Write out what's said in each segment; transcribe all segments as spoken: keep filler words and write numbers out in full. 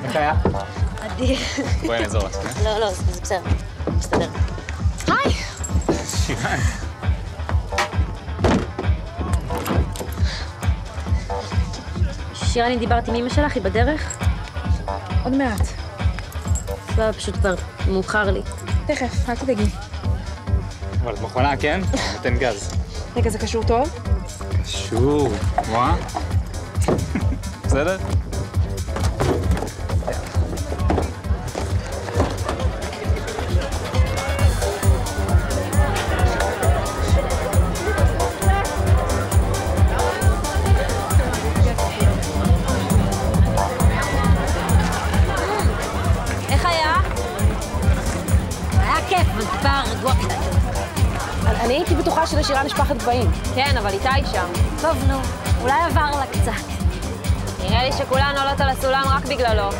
איך היה? אדיר. בואי נעזור לך, כן? לא, לא, זה בסדר. מסתדר. היי! שירה. שירה, אני דיברתי עם אמא שלך, היא בדרך? עוד מעט. סבבה, פשוט כבר מאוחר לי. תכף, אל תדאגי. אבל את מכונה, כן? נותן גז. רגע, זה קשור טוב? קשור. מה? בסדר? אני הייתי בטוחה שלשירה נשפחת גבהים. כן, אבל איתה היא שם. טוב, נו, אולי עבר לה קצת. נראה לי שכולן עולות על הסולם רק בגללו.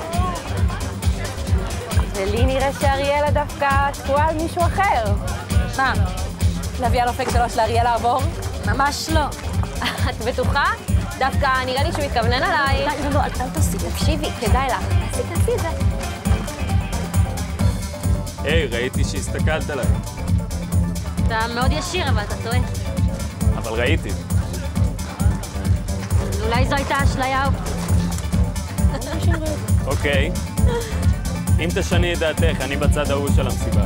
ולי נראה שאריאלה דווקא תקועה על מישהו אחר. מה? להביא על אופק שלוש לאריאלה לעבור? ממש לא. את בטוחה? דווקא נראה לי שהוא מתכוונן עליי. לא, לא, אל תעשי, תקשיבי, כדאי לך. תעשי, תעשי את זה. היי, ראיתי שהסתכלת עליי. אתה מאוד ישיר, אבל אתה טועה. אבל ראיתי. אולי זו הייתה אשליה אופטית. אוקיי. אם תשני את דעתך, אני בצד ההוא של המסיבה.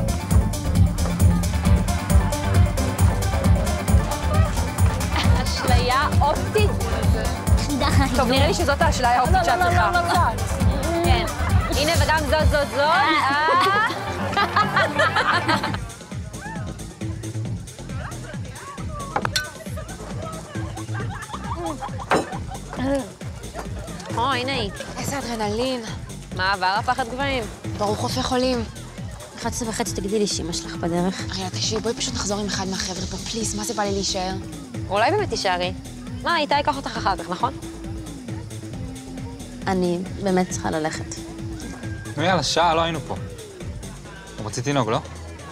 אשליה אופטית? טוב, נראה לי שזאת האשליה האופטית שאת צריכה. לא, לא, לא. כן. הנה, וגם זאת, זאת, זאת. או, הנה היא. איזה אדרנלין. מה עבר הפחד גבהים? ברוך רופא חולים. אחת עשרה וחצי תגידי לי שאמא שלך בדרך. אריאלה, תקשיבי, בואי פשוט נחזור עם אחד מהחבר'ה פה, פליז, מה זה בא לי להישאר? אולי באמת תישארי. מה, איתה ייקח אותך אחר כך, נכון? אני באמת צריכה ללכת. נו יאללה, שעה, לא היינו פה. רצית לנהוג, לא?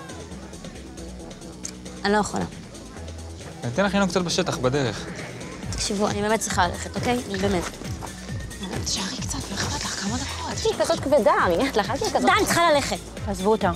אני לא יכולה. אני אתן לך לנהוג קצת בשטח, בדרך. תקשיבו, אני באמת צריכה ללכת, אוקיי? אני באמת. תשארי קצת, לא אכפת לך כמה דקות. היא כזאת כבדה, אני נהיית לך, אל תהיה כזאת. די, אני צריכה ללכת. תעזבו אותה.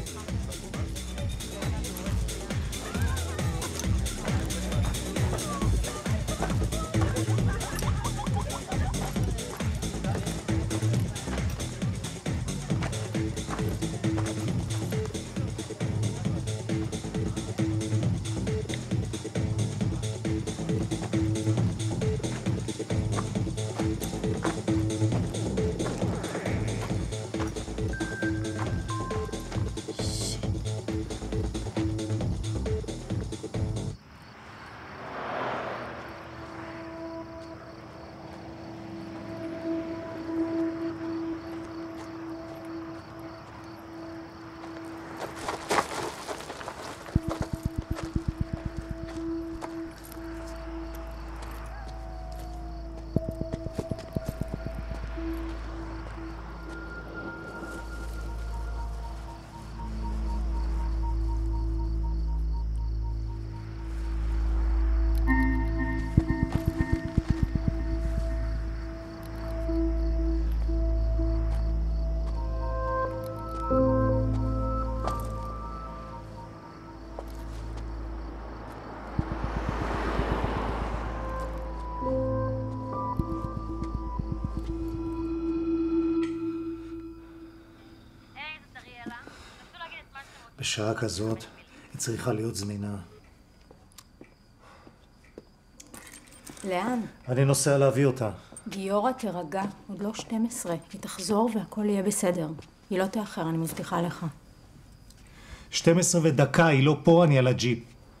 בשעה כזאת היא צריכה להיות זמינה. לאן? אני נוסע להביא אותה. גיורא, תרגע, עוד לא שתים עשרה. היא תחזור והכל יהיה בסדר. היא לא תאחר, אני מבטיחה לך. שתים עשרה ודקה, היא לא פה, אני על הג'יפ.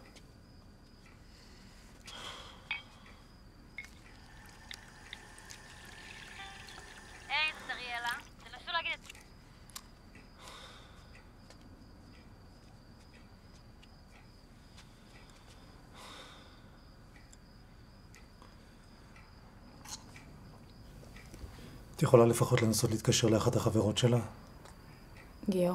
את יכולה לפחות לנסות להתקשר לאחת החברות שלה? גיורא.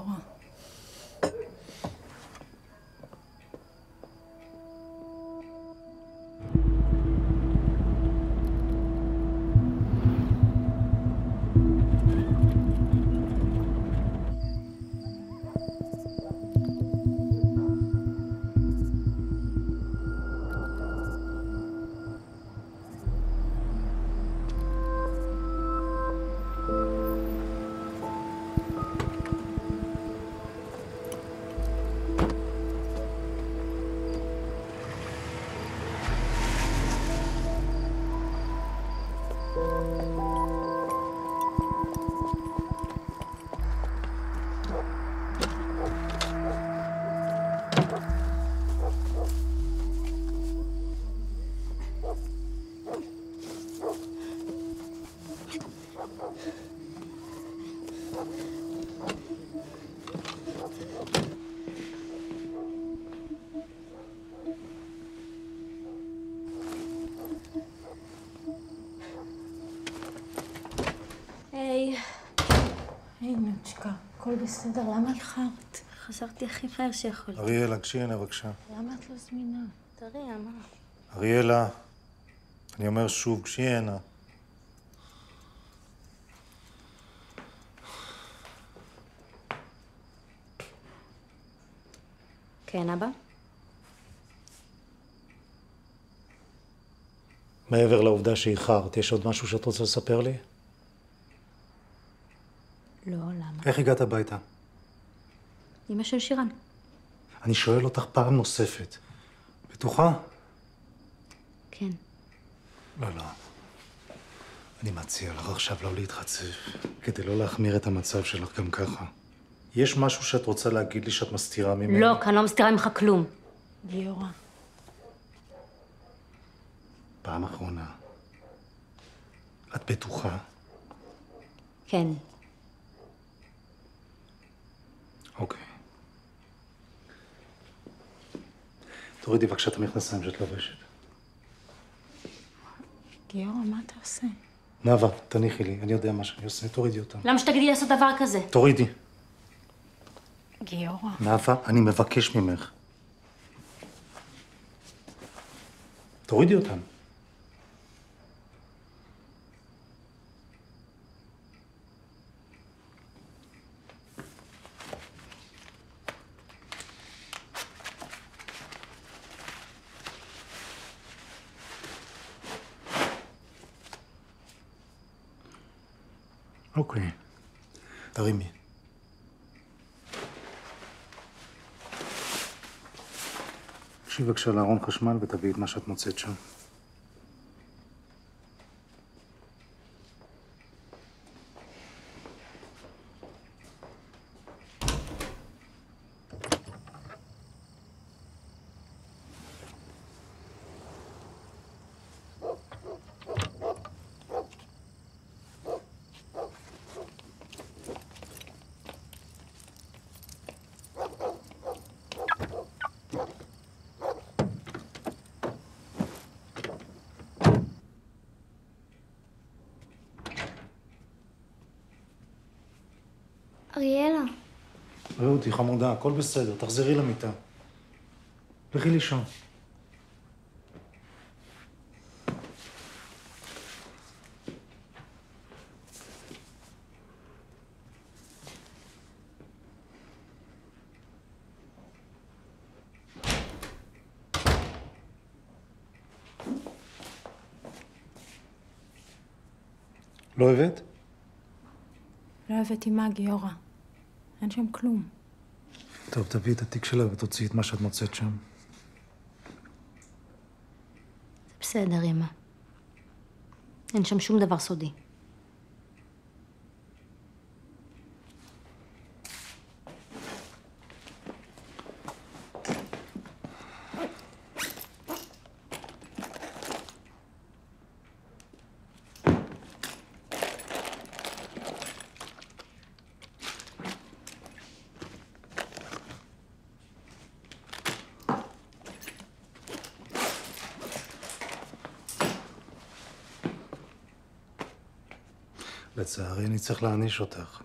היי. היי, נוצ'קה, הכל בסדר, למה איחרת? חשבתי הכי מהר שיכולתי. אריאלה, גשי הנה בבקשה. למה את לא זמינה? תראי, מה? אריאלה, אני אומר שוב, גשי הנה. כן, אבא? מעבר לעובדה שאיחרת, יש עוד משהו שאת רוצה לספר לי? לא, למה? איך הגעת הביתה? אמא של שירן. אני שואל אותך פעם נוספת. בטוחה? כן. לא, לא. אני מציע לך עכשיו לא להתחצף, כדי לא להחמיר את המצב שלך גם ככה. יש משהו שאת רוצה להגיד לי שאת מסתירה ממני? לא, כי אני לא מסתירה ממך כלום. ליאורה. פעם אחרונה. את בטוחה? כן. אוקיי. תורידי בבקשה את המכנסיים שאת לובשת. ליאורה, מה אתה עושה? נאווה, תניחי לי, אני יודע מה שאני עושה, תורידי אותם. למה שתגידי לעשות דבר כזה? תורידי. ליאורה. נאווה, אני מבקש ממך. תורידי אותם. אוקיי. תרימי. תקשי בבקשה לארון חשמל ותביאי את מה שאת מוצאת שם. אריאלה. ראו אותי, חמודה, הכל בסדר, תחזרי למיטה. לכי לישון. לא הבאת? לא הבאתי מה, גיורא. אין שם כלום. טוב, תביאי את התיק שלה ותוציאי את מה שאת מוצאת שם. זה בסדר, אמא. אין שם שום דבר סודי. לצערי, אני צריך להעניש אותך.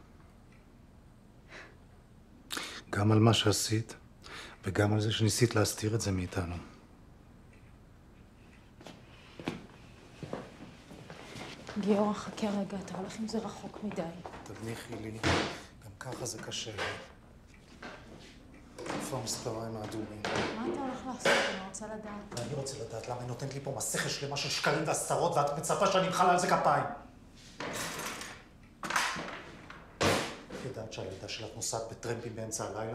גם על מה שעשית, וגם על זה שניסית להסתיר את זה מאיתנו. גיורא, חכה רגע, אתה הולך עם זה רחוק מדי. תניחי לי, גם ככה זה קשה לי. איפה המספריים האדומים? מה אתה הולך לעשות? אני רוצה לדעת. ואני רוצה לדעת למה היא נותנת לי פה מסכת שלמה של שקלים והסתרות, ואת מצפה שאני אמחל על זה כפיים. ידעת שהילדה שלך נוסעת בטרמפים באמצע הלילה?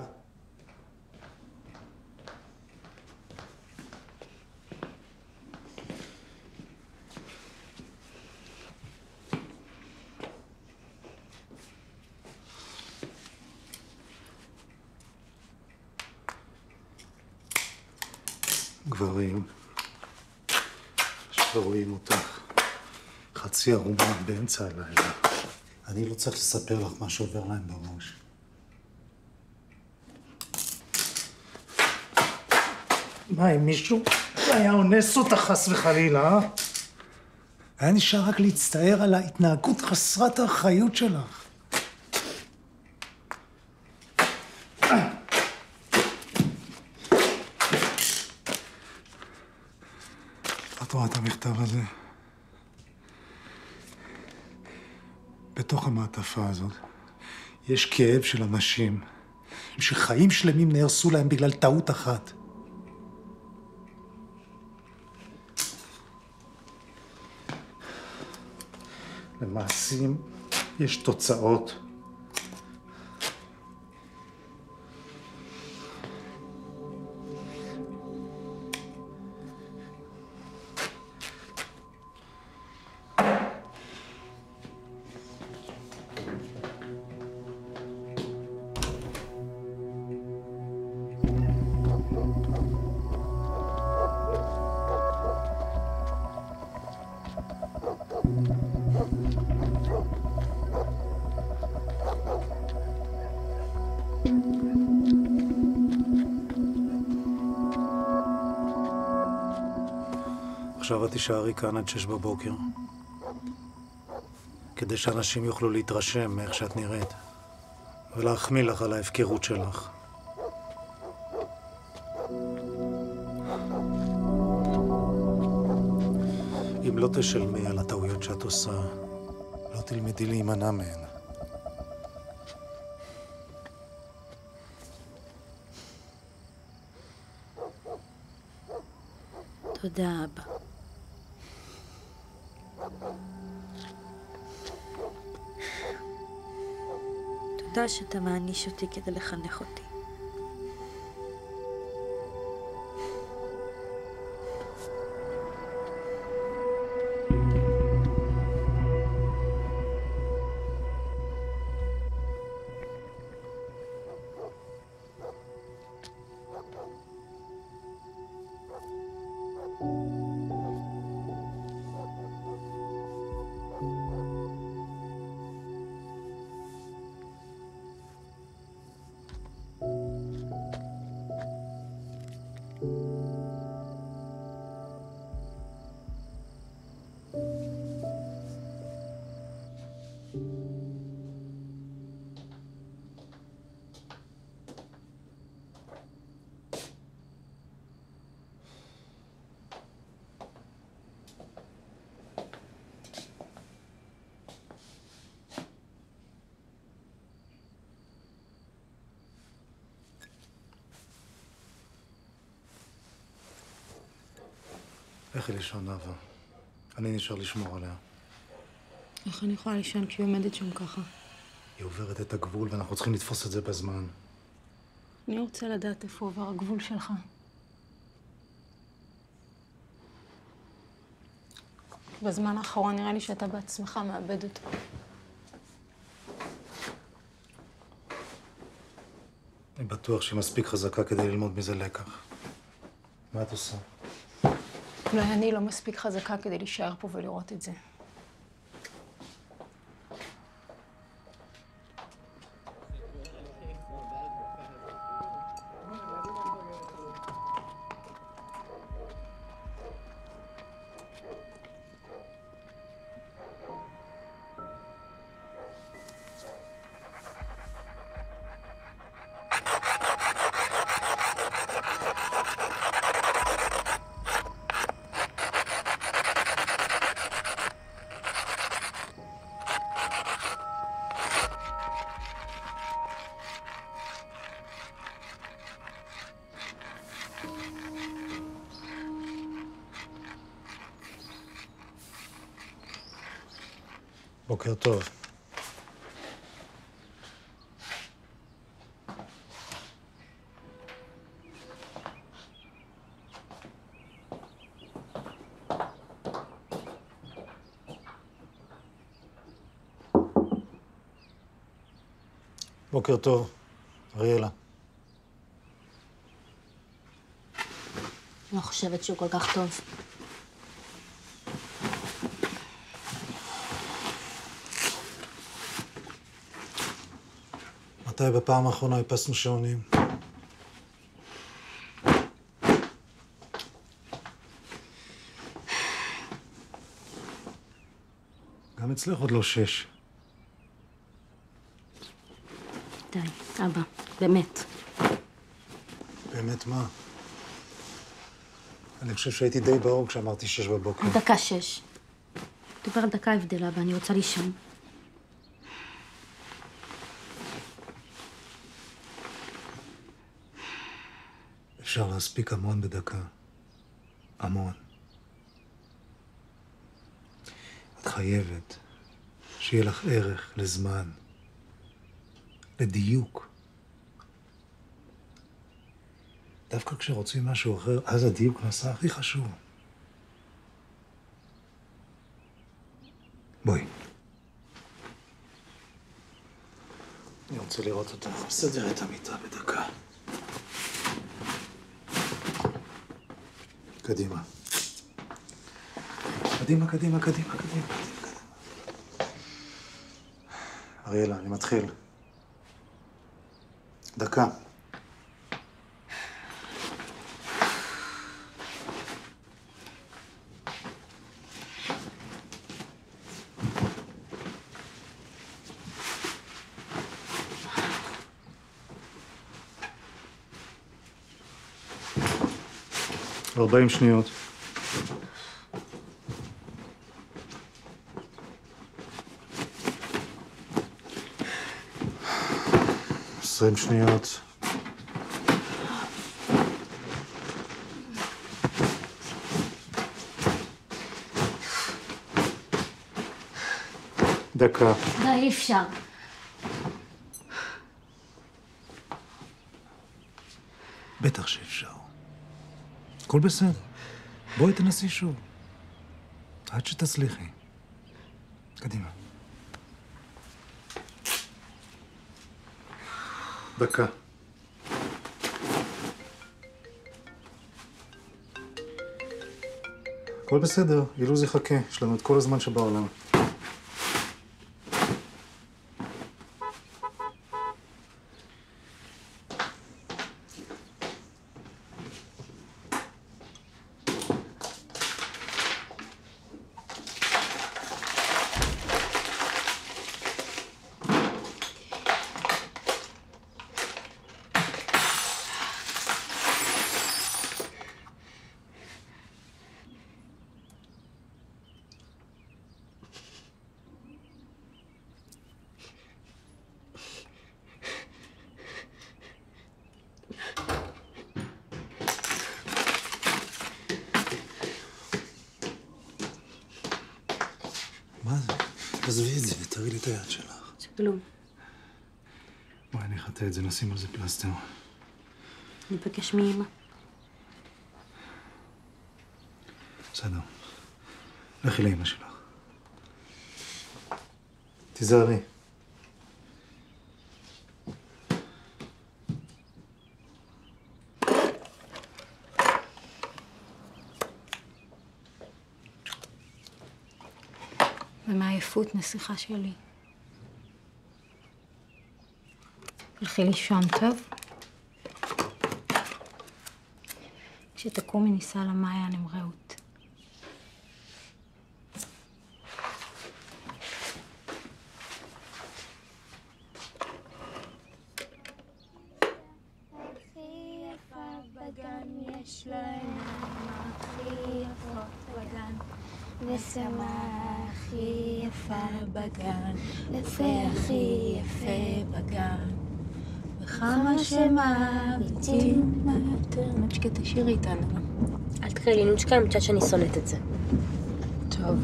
גברים שרואים אותך חצי ערומה באמצע הלילה. אני לא צריך לספר לך מה שעובר להם בראש. מה, אם מישהו היה אונס אותך חס וחלילה, אה? היה נשאר רק להצטער על ההתנהגות חסרת האחריות שלך. את רואה את המכתב הזה? בתוך המעטפה הזאת יש כאב של אנשים שחיים שלמים נהרסו להם בגלל טעות אחת. למעשים יש תוצאות. עכשיו את תישארי כאן עד שש בבוקר, כדי שאנשים יוכלו להתרשם מאיך שאת נראית, ולהחמיא לך על ההפקרות שלך. אם לא תשלמי על הטעויות שאת עושה, לא תלמדי להימנע מהן. תודה, אבא. תודה שאתה מעניש אותי כדי לחנך אותי. לכי לישון, אבא. אני נשאר לשמור עליה. איך אני יכולה לישון כשהיא עומדת שם ככה? היא עוברת את הגבול ואנחנו צריכים לתפוס את זה בזמן. אני רוצה לדעת איפה עובר הגבול שלך. בזמן האחרון נראה לי שאתה בעצמך מאבד אותו. אני בטוח שהיא מספיק חזקה כדי ללמוד מזה לקח. מה את עושה? אולי אני לא מספיק חזקה כדי להישאר פה ולראות את זה. בוקר טוב. בוקר טוב, אריאלה. לא חושבת שהוא כל כך טוב. מתי בפעם האחרונה הפסנו שעונים? גם אצלך עוד לא שש. די, אבא, באמת. באמת מה? אני חושב שהייתי די באור כשאמרתי שש בבוקר. דקה שש. דבר על דקה הבדל, אבא, אני רוצה לישון. אפשר להספיק המון בדקה. המון. את חייבת שיהיה לך ערך לזמן, לדיוק. דווקא כשרוצים משהו אחר, אז הדיוק נעשה הכי חשוב. בואי. אני רוצה לראות אותך. בסדר את המיטה בדקה. קדימה. קדימה, קדימה, קדימה, קדימה, קדימה. אריאלה, אני מתחיל. דקה. ארבעים שניות. עשרים שניות. דקה. די, אי אפשר. בטח שאפשר. הכל בסדר. בואי תנסי שוב. עד שתצליחי. קדימה. דקה. הכל בסדר, אילוז יחכה. יש לנו את כל הזמן שבעולם. מה זה? תעזבי את זה, תראי לי את היד שלך. זה כלום. בואי, אני אחטא את זה, נשים על זה פלסטר. אני מבקש מאמא. בסדר. לכי לאמא שלך. תיזהרי. ומהעייפות נסיכה שלי. הלכי לישון טוב. כשתקומי ניסע למעיין עם רעות. ושמה הכי יפה בגן, לפה הכי יפה בגן, וכמה שמביטים מה יותר. נוצ'קה, תשאירי איתנו. אל תקראי לי נוצ'קה, אני חושבת שאני שונאת את זה. טוב.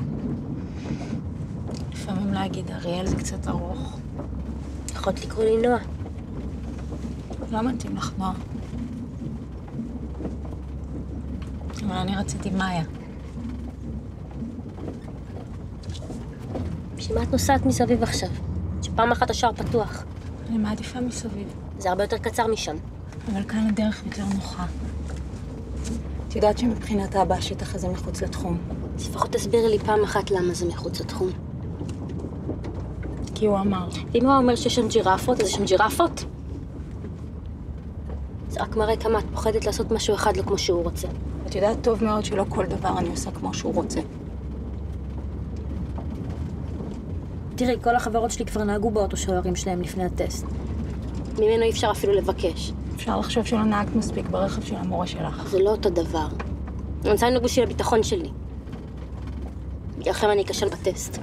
לפעמים להגיד אריאל זה קצת ארוך. יכולת לקרוא לי נועה. לא מתאים לך נועה. אבל אני רציתי מאיה. בשביל מה את נוסעת מסביב עכשיו? שפעם אחת השער פתוח. אני מעדיפה מסביב. זה הרבה יותר קצר משם. אבל כאן הדרך יותר נוחה. את יודעת שמבחינת האבא השטח הזה מחוץ לתחום. אז לפחות תסבירי לי פעם אחת למה זה מחוץ לתחום. כי כי הוא אמר. אם הוא אומר שיש שם ג'ירפות, אז יש שם ג'ירפות? זה רק מראה כמה את פוחדת לעשות משהו אחד לא כמו שהוא רוצה. את יודעת טוב מאוד שלא כל דבר אני עושה כמו שהוא רוצה. תראי, כל החברות שלי כבר נהגו באוטו של ההורים שלהם לפני הטסט. ממנו אי אפשר אפילו לבקש. אפשר לחשוב שלא נהגת מספיק ברכב של המורה שלך. זה לא אותו דבר. אני רוצה לנהוג בשביל הביטחון שלי. בגללכם אני אכשל בטסט.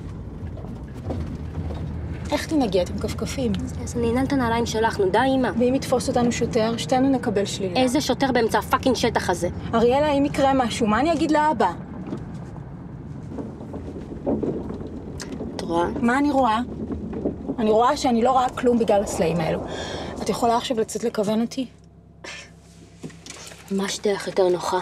איך תנהגי? אתם כפכפים. אז אני אנעל את הנעליים שלך, נו די, אמא. ואם יתפוס אותנו שוטר, שתינו נקבל שלילה. איזה שוטר באמצע הפאקינג שטח הזה? אריאלה, אם יקרה משהו, מה אני אגיד לאבא? את רואה? מה אני רואה? אני רואה שאני לא רואה כלום בגלל הסלעים האלו. את יכולה עכשיו לצאת לכוון אותי? ממש דרך יותר נוחה.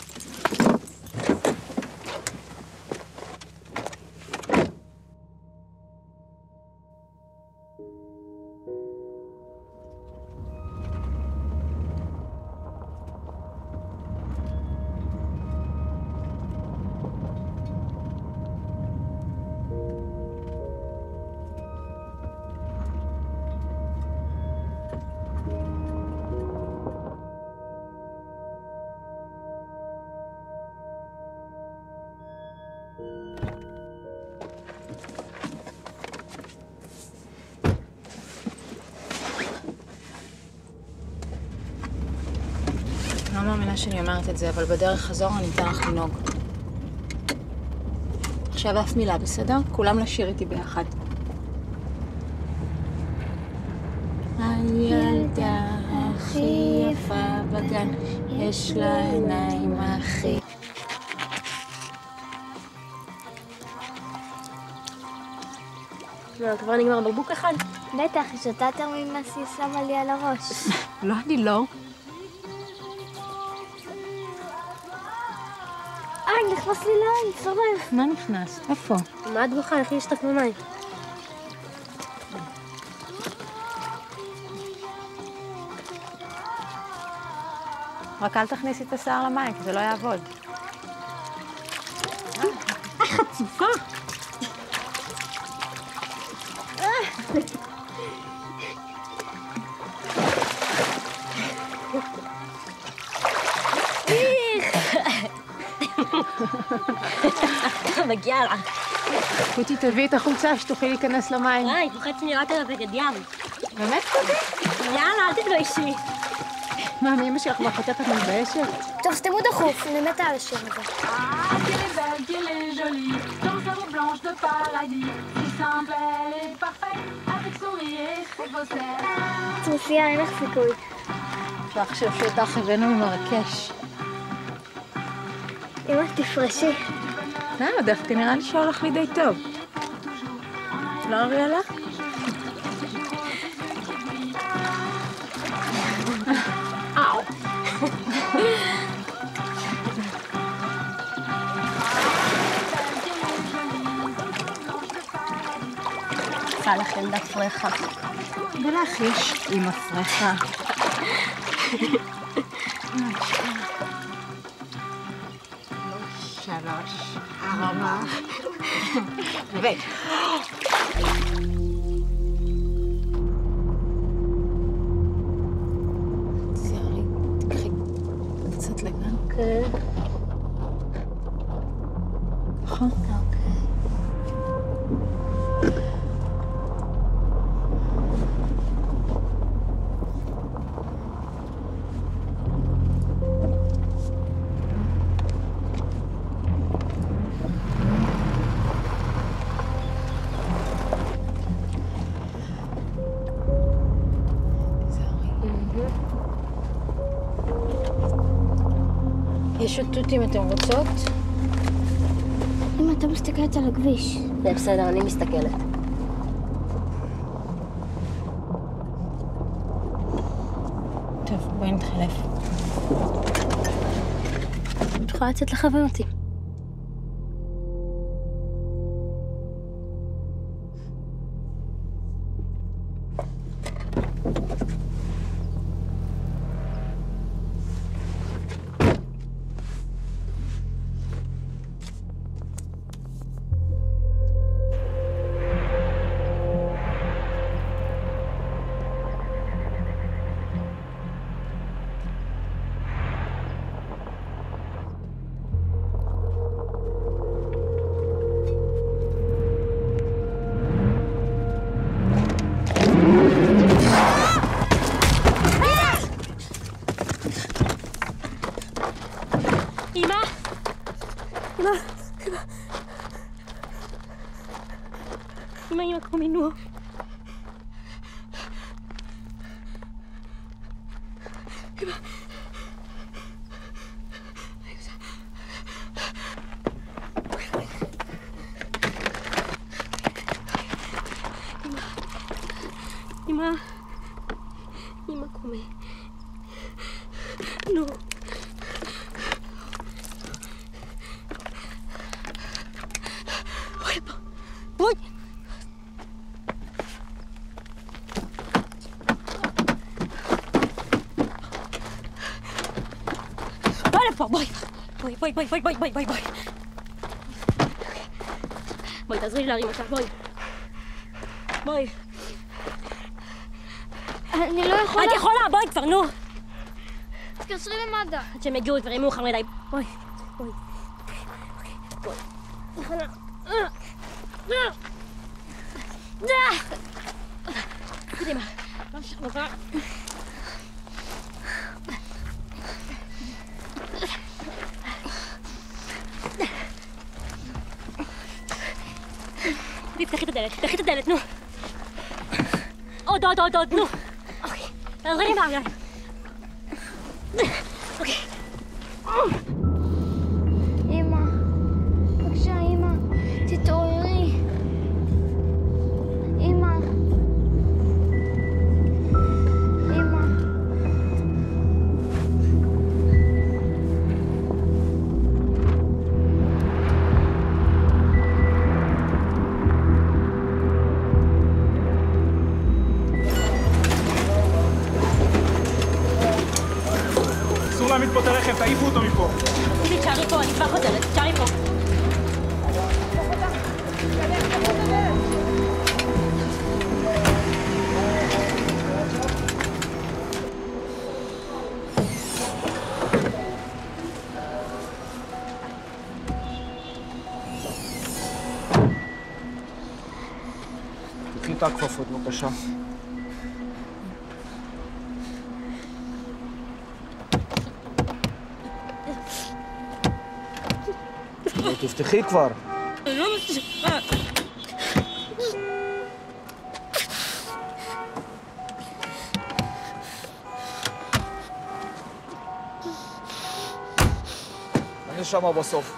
אני לא מאמינה שאני אומרת את זה, אבל בדרך חזור אני אתן לך לנהוג. עכשיו אף מילה, בסדר? כולם לשיר איתי ביחד. הילדה הכי יפה בגן, יש לה עיניים הכי... מה, כבר נגמר בקבוק אחד? בטח, שותה יותר ממה שהיא שמה לי על הראש. לא, אני לא. אה, נכנס לי לעין, צורף. מה נכנס? איפה? מה את בוכה? איך יש לך במים? רק אל תכניסי את השיער למים, כי זה לא יעבוד. אה, חצופה! מגיעה לה. קוטי, תביאי את החולצה שתוכלי להיכנס למים. היי, פוחדת שנראית על הבגד ים. באמת קוטי? יאללה, אל תתביישי. מה, מאמא שלך כבר חותכת מתביישת? טוב, סתמו דחוף, אני מתה על השיר הזה. צמוסייה, אין לך סיכוי. אפשר לחשוב שאותך הבאנו ממרקש. אמא, תפרשי. למה? דווקא נראה לי שהולך לי די טוב. לא, אריאלה? אאו. עשה לכם דפרחה. ולך יש עם הפרחה. שלוש, ארבע. ו... תזהרי, תקחי קצת לגן. כן. נכון? אוקיי. יש שטות אם אתם רוצות. אמא, אתה מסתכלת על הכביש. זה בסדר, אני מסתכלת. טוב, בואי נתחלף. את יכולה לצאת לכוון אותי. אמא, אמא קומי. נו. בואי לפה. בואי. בואי לפה, בואי. בואי, בואי, בואי, בואי, בואי, בואי, בואי. בואי, תעזרי לי להרים אותה, בואי. בואי. אני לא יכולה... את יכולה, בואי כבר, נו. תתקשרי למד"א. עד שהם יגיעו כבר, יהיה מאוחר מדי. בואי, בואי. בואי. נכונה. קדימה. ממשיך נובה. תפתחי את הדלת, תפתחי את הדלת, נו. עוד, עוד, עוד, עוד, נו. אוקיי, תעזרי לי מהרגליים. אוקיי. אמא, בבקשה, אמא, תתעוררי. אמא. אמא. אסור להעמיד פה את הרכב, תעיפו אותו מפה. תגידי, תשארי פה, אני כבר חוזרת, תשארי פה. תקחי את הכפפות, בבקשה. תפתחי כבר. אני לא מצליחה. אני שמה בסוף.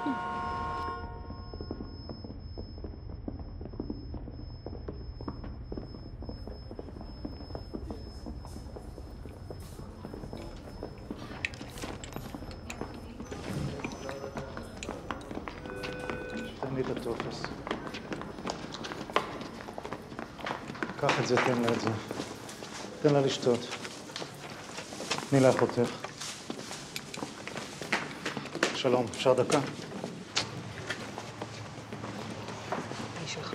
תן לי את הטופס. קח את זה, תן לה את זה. תן לה לשתות. תני לאחותך. שלום, אפשר דקה? היא שלך?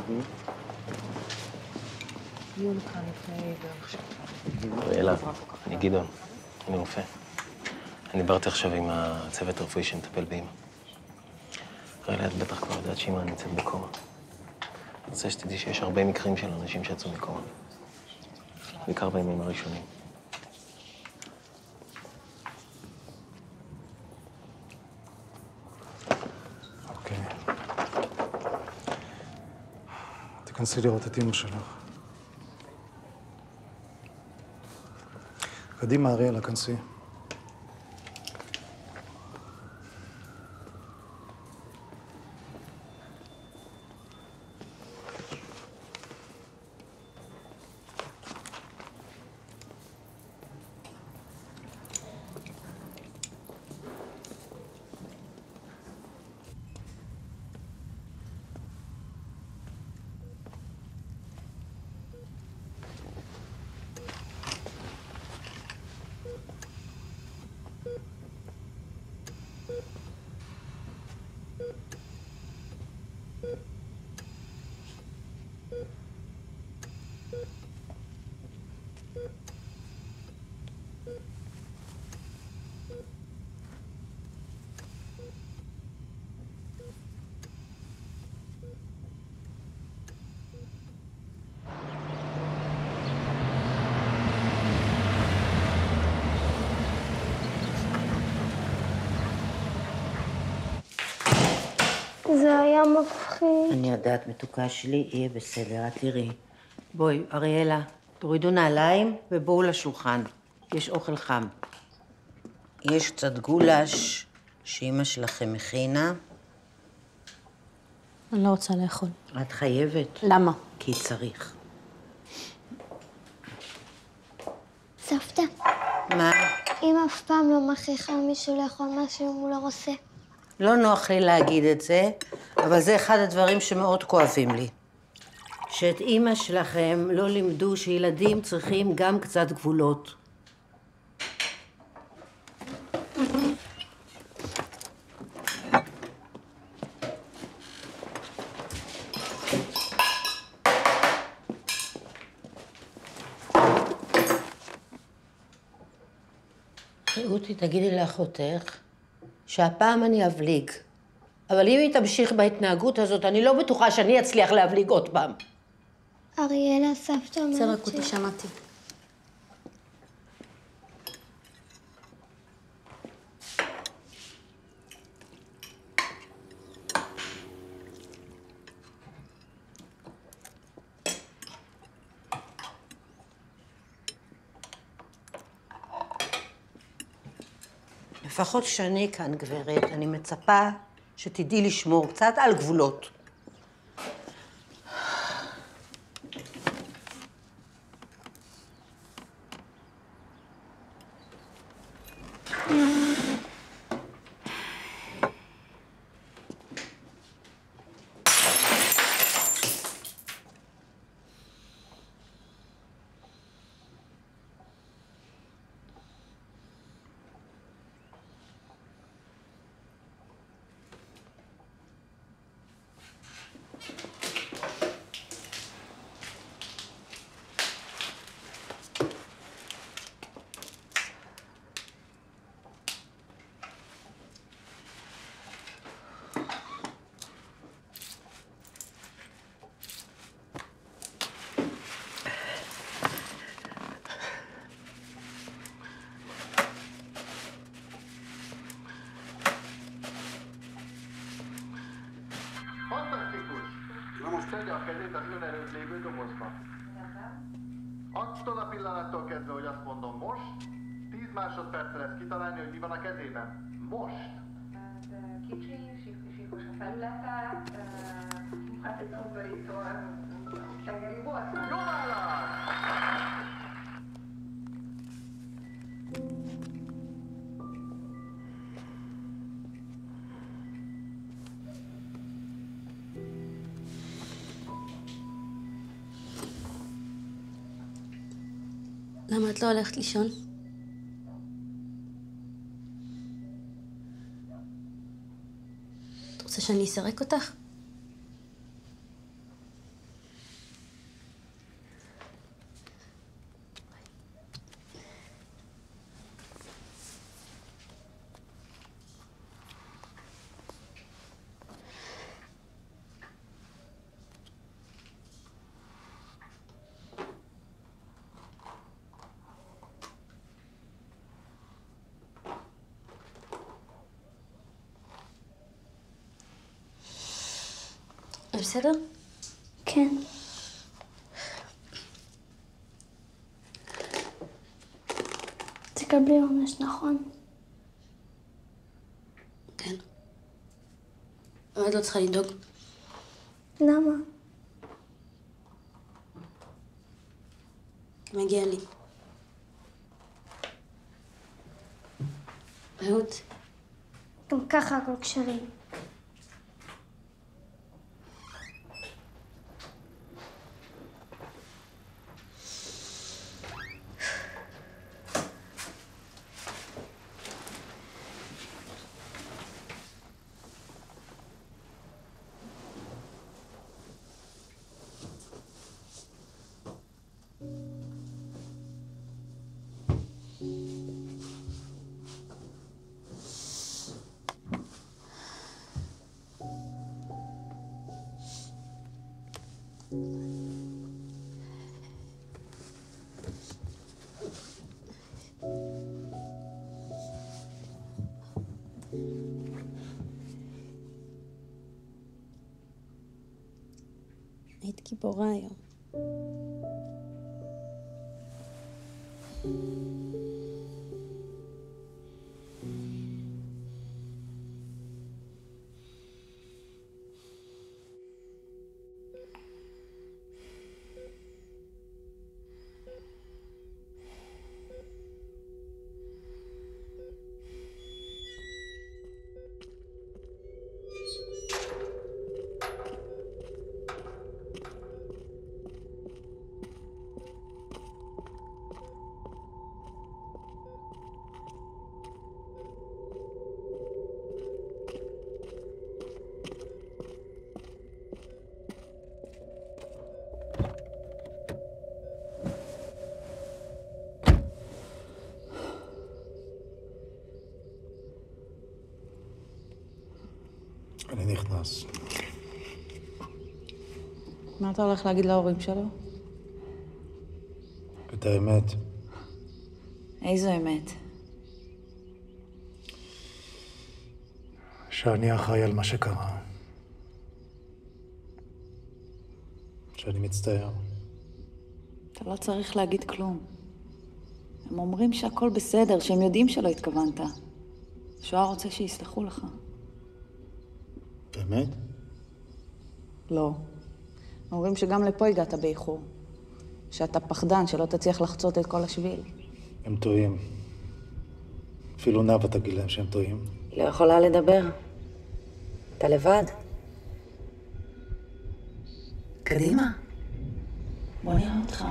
דיון כאן לפני בערך שעתיים. אריאלה, אני גדעון, אני רופא. אני דיברתי עכשיו עם הצוות הרפואי שמטפל באמא. אריאלה, את בטח כבר יודעת שאמא נמצאת בקומה. אני רוצה שתדעי שיש הרבה מקרים של אנשים שיצאו מקומה. בעיקר בימים הראשונים. אוקיי. תיכנסי לראות את אמא שלך. קדימה, אריאלה, כנסי. זה היה מפחיד. אני יודעת, מתוקה שלי, יהיה בסדר, את תראי. בואי, אריאלה, תורידו נעליים ובואו לשולחן. יש אוכל חם. יש קצת גולש שאמא שלכם מכינה. אני לא רוצה לאכול. את חייבת. למה? כי צריך. סבתא, מה? אמא אף פעם לא מכריחה מישהו לאכול משהו אם הוא לא רוצה. לא נוח לי להגיד את זה, אבל זה אחד הדברים שמאוד כואבים לי. שאת אמא שלכם לא לימדו שילדים צריכים גם קצת גבולות. רותי, תגידי לאחותך שהפעם אני אבליג. אבל אם היא תמשיך בהתנהגות הזאת, אני לא בטוחה שאני אצליח להבליג עוד פעם. אריאלה, סבתא אומרת ש... בסדר, רותי, שמעתי. לפחות שאני כאן, גברת, אני מצפה שתדעי לשמור קצת על גבולות. Szedje a kezét az ön előtt lévő dobozba. Attól a pillanattól kezdve, hogy azt mondom most, tíz másodperccel lesz kitalálni, hogy mi van a kezében. Most! Kicsi, síkos a felülete, hát egy undorító tengeri volt. Jó válasz! למה את לא הולכת לישון? את רוצה שאני אסרק אותך? בסדר? כן. תקבלי עונש, נכון? כן. אבל את לא צריכה לדאוג. למה? מגיע לי. רעות. גם ככה הכל קשרים. היית גיבורה היום. אני נכנס. מה אתה הולך להגיד להורים שלו? את האמת. איזו אמת? שאני אחראי על מה שקרה. שאני מצטער. אתה לא צריך להגיד כלום. הם אומרים שהכל בסדר, שהם יודעים שלא התכוונת. שואה רוצה שיסלחו לך. באמת? לא. אומרים שגם לפה הגעת באיחור. שאתה פחדן, שלא תצליח לחצות את כל השביל. הם טועים. אפילו נאווה תגיד להם שהם טועים. לא יכולה לדבר. אתה לבד. קדימה. בוא נראה אותך.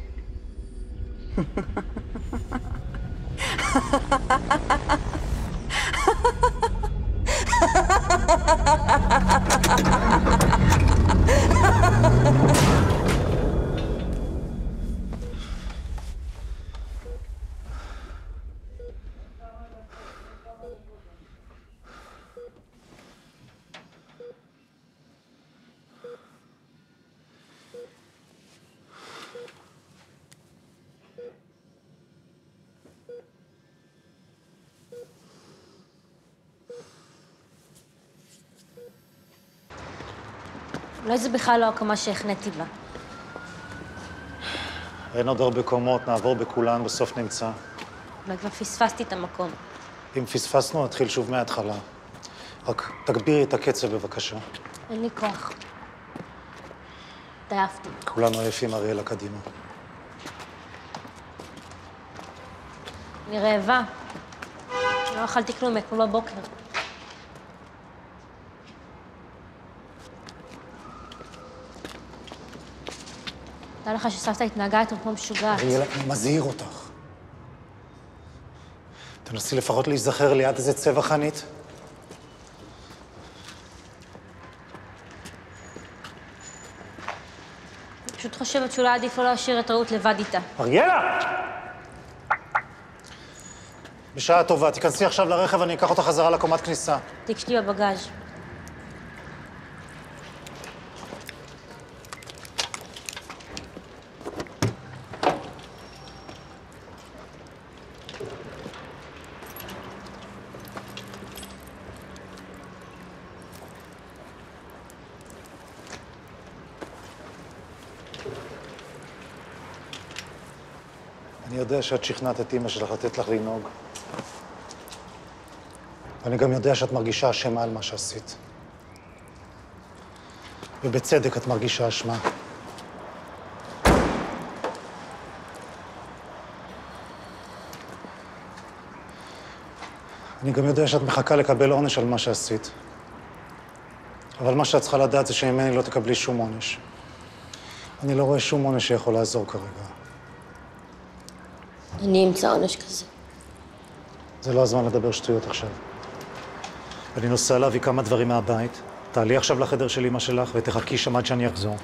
אולי זה בכלל לא הקומה שהכנתי בה. אין עוד הרבה קומות, נעבור בכולן, בסוף נמצא. אולי כבר פספסתי את המקום. אם פספסנו, נתחיל שוב מההתחלה. רק תגבירי את הקצב בבקשה. אין לי כוח. התעייפתי. כולנו עייפים, אריאלה, קדימה. אני רעבה. לא אכלתי כלום אתמול בבוקר. תדע לך שסבתא התנהגה איתו כמו משוגעת. אריאלה, אני מזהיר אותך. תנסי לפחות להיזכר ליד איזה צבע חנית. אני פשוט חושבת שאולי עדיף לא להשאיר את רעות לבד איתה. אריאלה! בשעה טובה, תיכנסי עכשיו לרכב ואני אקח אותך חזרה לקומת כניסה. תיק שלי בבגאז'. אני יודע שאת שכנעת את אמא שלך לתת לך לנהוג. ואני גם יודע שאת מרגישה אשמה על מה שעשית. ובצדק את מרגישה אשמה. אני גם יודע שאת מחכה לקבל עונש על מה שעשית. אבל מה שאת צריכה לדעת זה שממני לא תקבלי שום עונש. אני לא רואה שום עונש שיכול לעזור כרגע. אני אמצא עונש כזה. זה לא הזמן לדבר שטויות עכשיו. אני נוסע להביא כמה דברים מהבית. תעלי עכשיו לחדר של אמא שלך ותחכי שם עד שאני אחזור.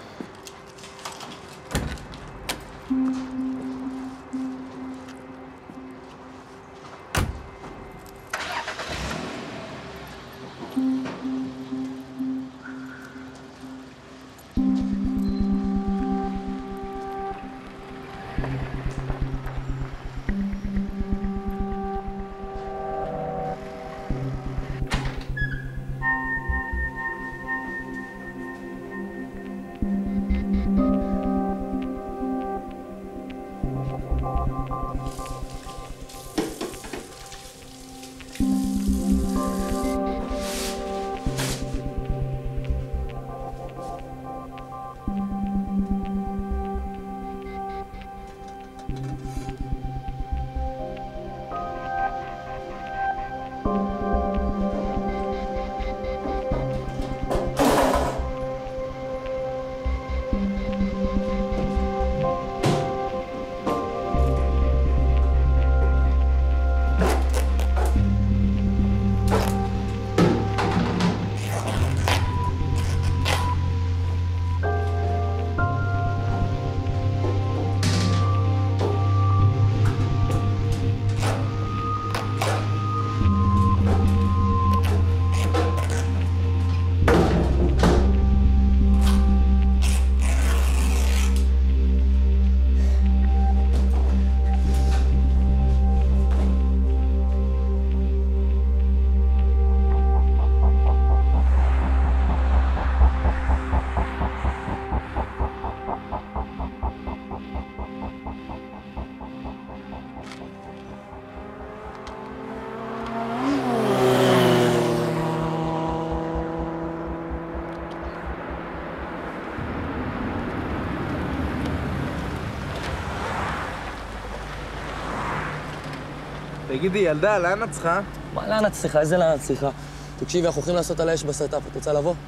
תגידי, ילדה, לאן את צריכה? מה לאן את צריכה? איזה לאן את צריכה? תקשיבי, אנחנו הולכים לעשות על האש בסטאפ. את רוצה לבוא?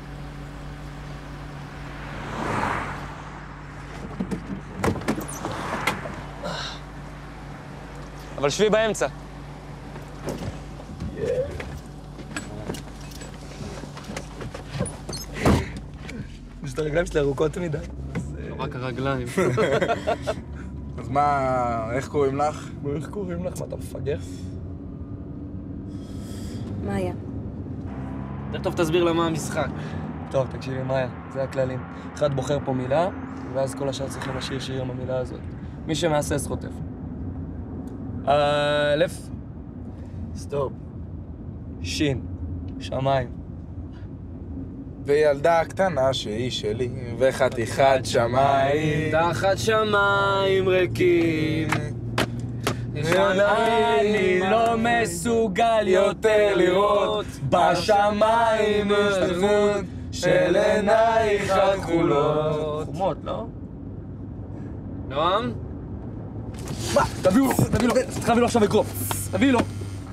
אבל שבי באמצע. פשוט הרגליים שלי ארוכות מדי. רק הרגליים. אז מה, איך קוראים לך? איך קוראים לך? מה, אתה מפגר? מאיה. יותר טוב תסביר לה מה המשחק. טוב, תקשיבי, מאיה, זה הכללים. אחד בוחר פה מילה, ואז כל השאר צריכים לשיר שיר עם המילה הזאת. מי שמעסס חוטף. א', סטופ. שין, שמיים. וילדה קטנה שהיא שלי, וחתיכת שמיים. תחת שמיים ריקים. אני לא מסוגל יותר לראות בשמיים השתלבות של עינייך הכחולות. חומות, לא? נועם? מה? תביאו לו, תביאו לו, תביאו לו עכשיו אגרוף. תביאו לו.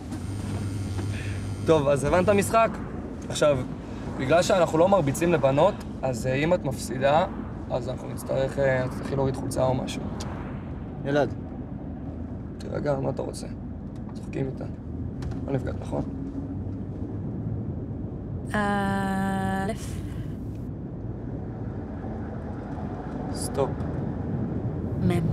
טוב, אז הבנת המשחק? עכשיו, בגלל שאנחנו לא מרביצים לבנות, אז אם את מפסידה, אז אנחנו נצטרך, תצטרכי להוריד חולצה או משהו. ילד. תירגע, מה אתה רוצה? צוחקים איתה. לא נפגעת, נכון? א' סטופ. מ'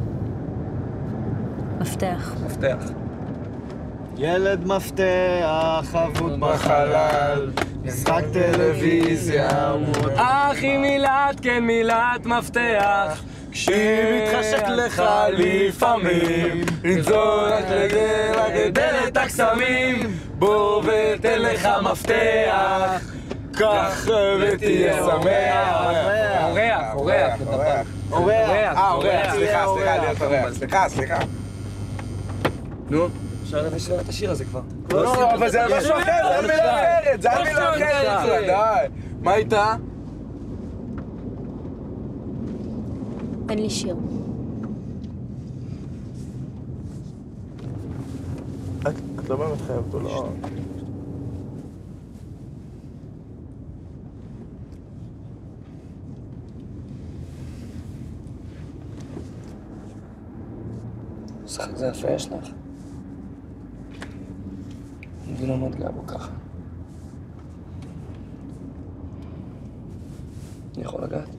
מפתח. מפתח. ילד מפתח, אבוד בחלל, משחק טלוויזיה עמוד. אחי מילת, כן מילת מפתח, כשמתחשק לך לפעמים, נצור רק לדלת הקסמים, בוא ותן לך מפתח, קח ותהיה שמח. אורח, אורח. אורח. אה, אורח, סליחה, סליחה, להיות אורח. סליחה, סליחה. נו, אפשר לבשל את השיר הזה כבר. לא, אבל זה משהו אחר, זה על מילה אחרת, זה על מילה אחרת. די. מה איתה? אין לי שיר. את לא באמת חייבת או לא? משחק זה יפה יש לך. אני לא מתגע בו ככה. אני יכול לגעת?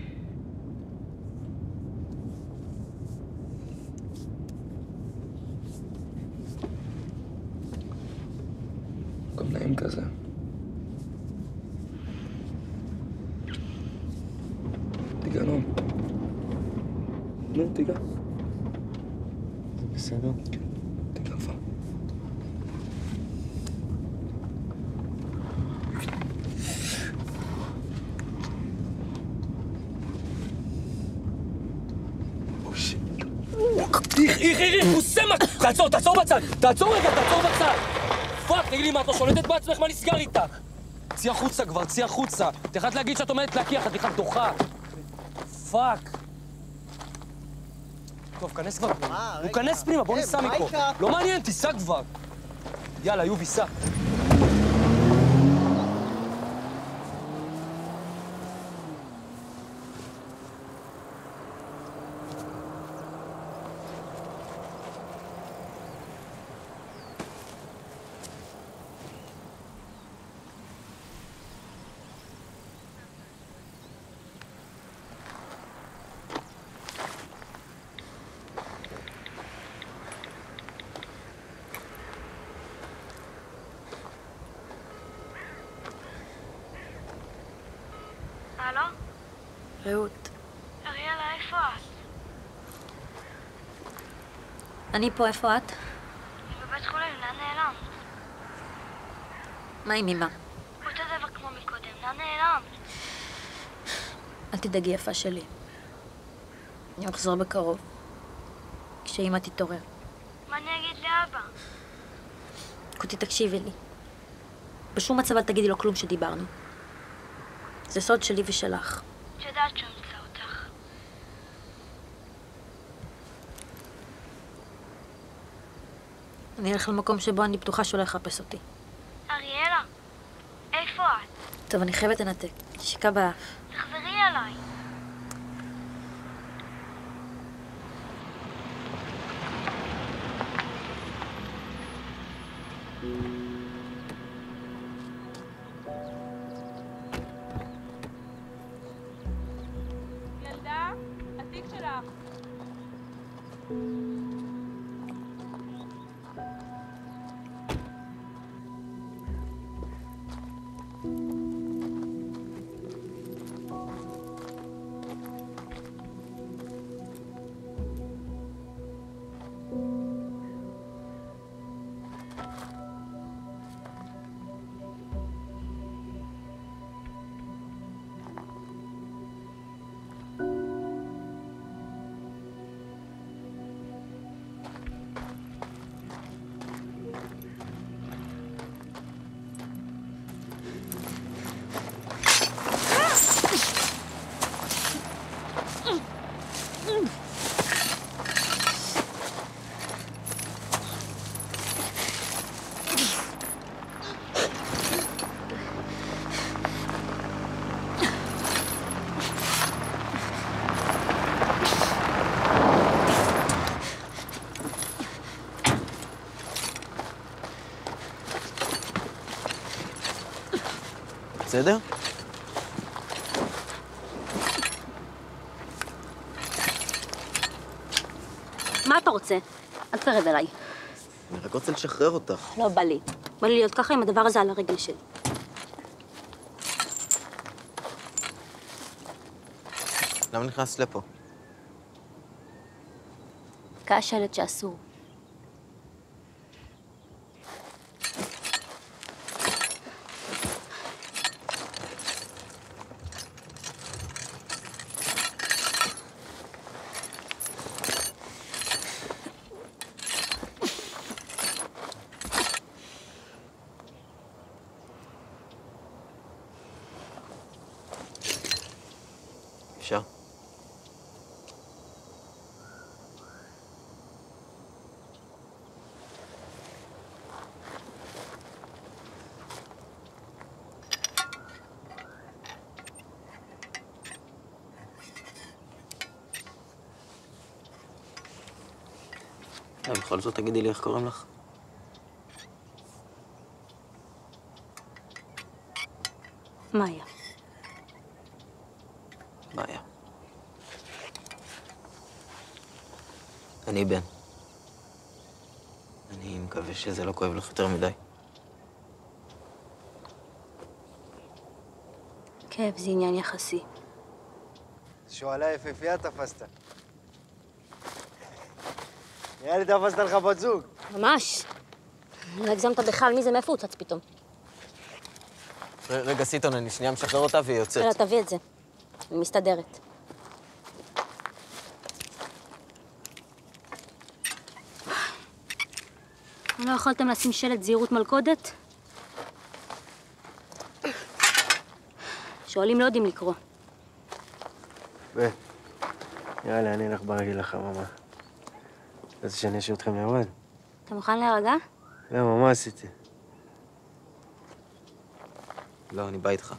גם נעים כזה. תיגע, נו. נו, תיגע. זה בסדר? כן, תיגע כבר. איך, איך, איך, הוא סמק! תעצור, תעצור בצד! תעצור רגע, תעצור בצד! פאק, תגיד לי מה, את לא שולטת בעצמך? מה נסגר איתך? צאי החוצה כבר, צאי החוצה. תחת להגיד שאת עומדת להקיח, חתיכת דוחה. פאק. טוב, כנס כבר. הוא כנס פנימה, בוא ניסע מפה. לא מעניין, תיסע כבר. יאללה, יובי, סע. הלו? רעות. אריאלה, איפה את? אני פה, איפה את? אני בבית חולים, לאן נעלמת? מה עם אמא? אותו דבר כמו מקודם, לאן נעלמת? אל תדאגי, יפה שלי. אני אחזור בקרוב, כשאמא תתעורר. מה אני אגיד לאבא? קוטי, תקשיבי לי. בשום מצב אל תגידי לו כלום שדיברנו. זה סוד שלי ושלך. את יודעת שהוא נמצא אותך. אני אלך למקום שבו אני בטוחה שהוא לא יחפש אותי. אריאלה, איפה את? טוב, אני חייבת לנתק. שיקה באף. תחזרי אליי. ילדה, התיק שלך. בסדר? מה אתה רוצה? אל תרד אליי. אני רק רוצה לשחרר אותך. לא בא לי. בא לי להיות ככה עם הדבר הזה על הרגל שלי. למה נכנסת לפה? קש שלט שאסור. אפשר? בכל זאת תגידי לי איך קוראים לך? מאיה. מאיה. אני בן. אני מקווה שזה לא כואב לך יותר מדי. כאב זה עניין יחסי. שואלה יפהפייה תפסת. נראה לי תפסת לך בת זוג. ממש. לא הגזמת בכלל, מי זה מאיפה הוא צץ פתאום? רגע, סיטון, אני שנייה משחרר אותה והיא יוצאת. אלא, תביא את זה. היא מסתדרת. לא יכולתם לשים שלט זהירות מלכודת? שואלים לא יודעים לקרוא. ו... יאללה, אני אלך ברגל לחממה. רוצה שאני אשאיר אתכם לבד? אתה מוכן להירגע? למה, מה עשיתי? לא, אני בא איתך.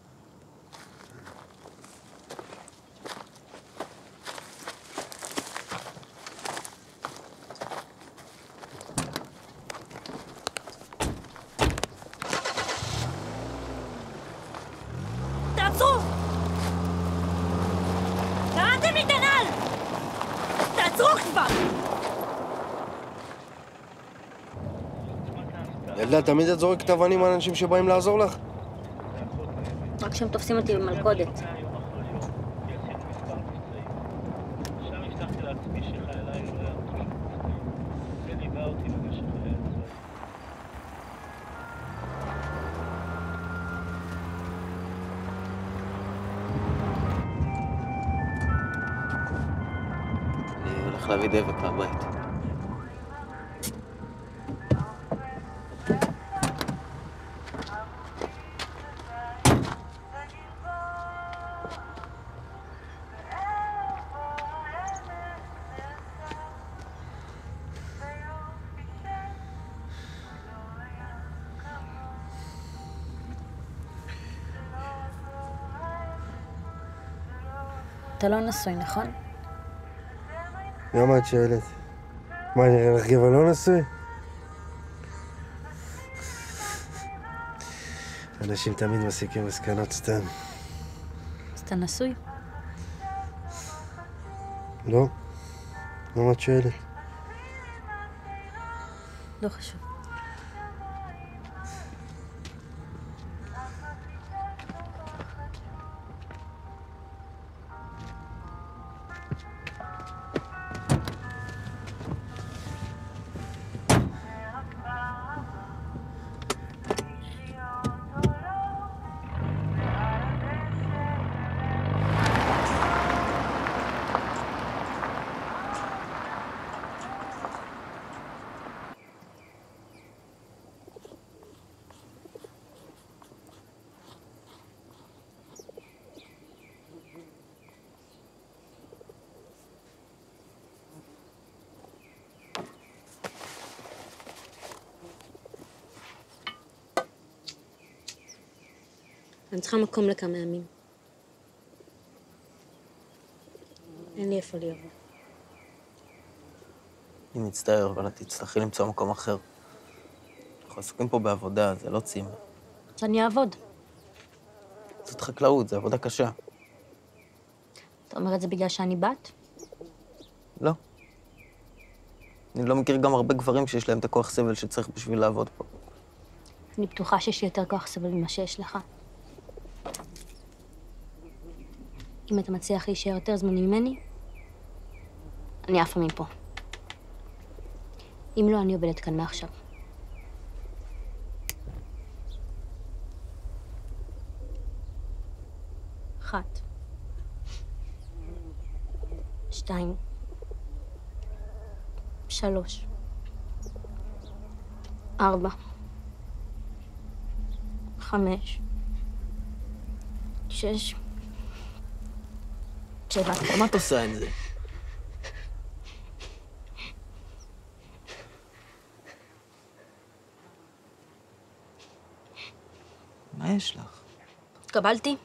תעצרו! קראתם לי דנל! תעצרו כבר! ילדה, תמיד את זורקת אבנים על אנשים שבאים לעזור לך? רק כשהם תופסים אותי במלכודת. אני הולך להביא דבק מהבית. אתה לא נשוי, נכון? למה את שואלת? מה, נראה לך גבע לא נשוי? אנשים תמיד מסיקים מסקנות סתם. אז אתה נשוי? לא. למה את שואלת? לא חשוב. אני צריכה מקום לכמה ימים. אין לי איפה להיות. אני מצטער, אבל את תצטרכי למצוא מקום אחר. אנחנו עסוקים פה בעבודה, זה לא צימר. שאני אעבוד. זאת חקלאות, זו עבודה קשה. אתה אומר את זה בגלל שאני בת? לא. אני לא מכיר גם הרבה גברים שיש להם את הכוח סבל שצריך בשביל לעבוד פה. אני בטוחה שיש לי יותר כוח סבל ממה שיש לך. אם אתה מצליח להישאר יותר זמן ממני, אני עפה מפה. אם לא, אני עובדת כאן מעכשיו. אחת. שתיים. שלוש. ארבע. חמש. שש. שבע. למה את עושה את זה? מה יש לך? קבלתי?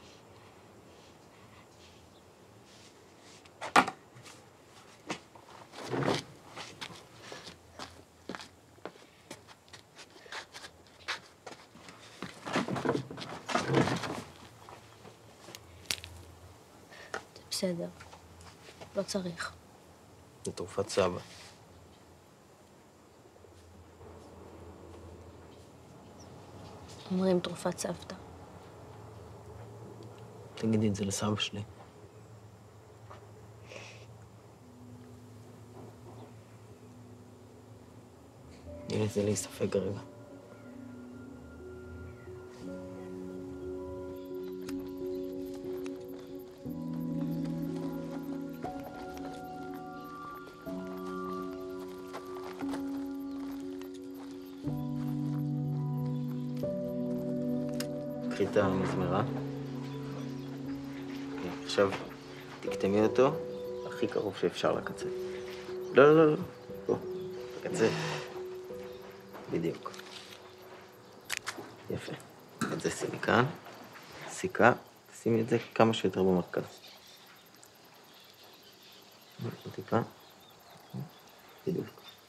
בסדר. לא צריך. זו תרופת סבא. אומרים תרופת סבתא. תגידי את זה לסבא שלי. תני לזה להסתפק רגע. קחי את המזמרה. עכשיו תקטמי אותו הכי קרוב שאפשר לקצה. לא, לא, לא, לא. פה, בקצה. בדיוק. יפה. את זה שימי כאן. סיכה. שימי את זה כמה שיותר במרכז. טיפה. בדיוק.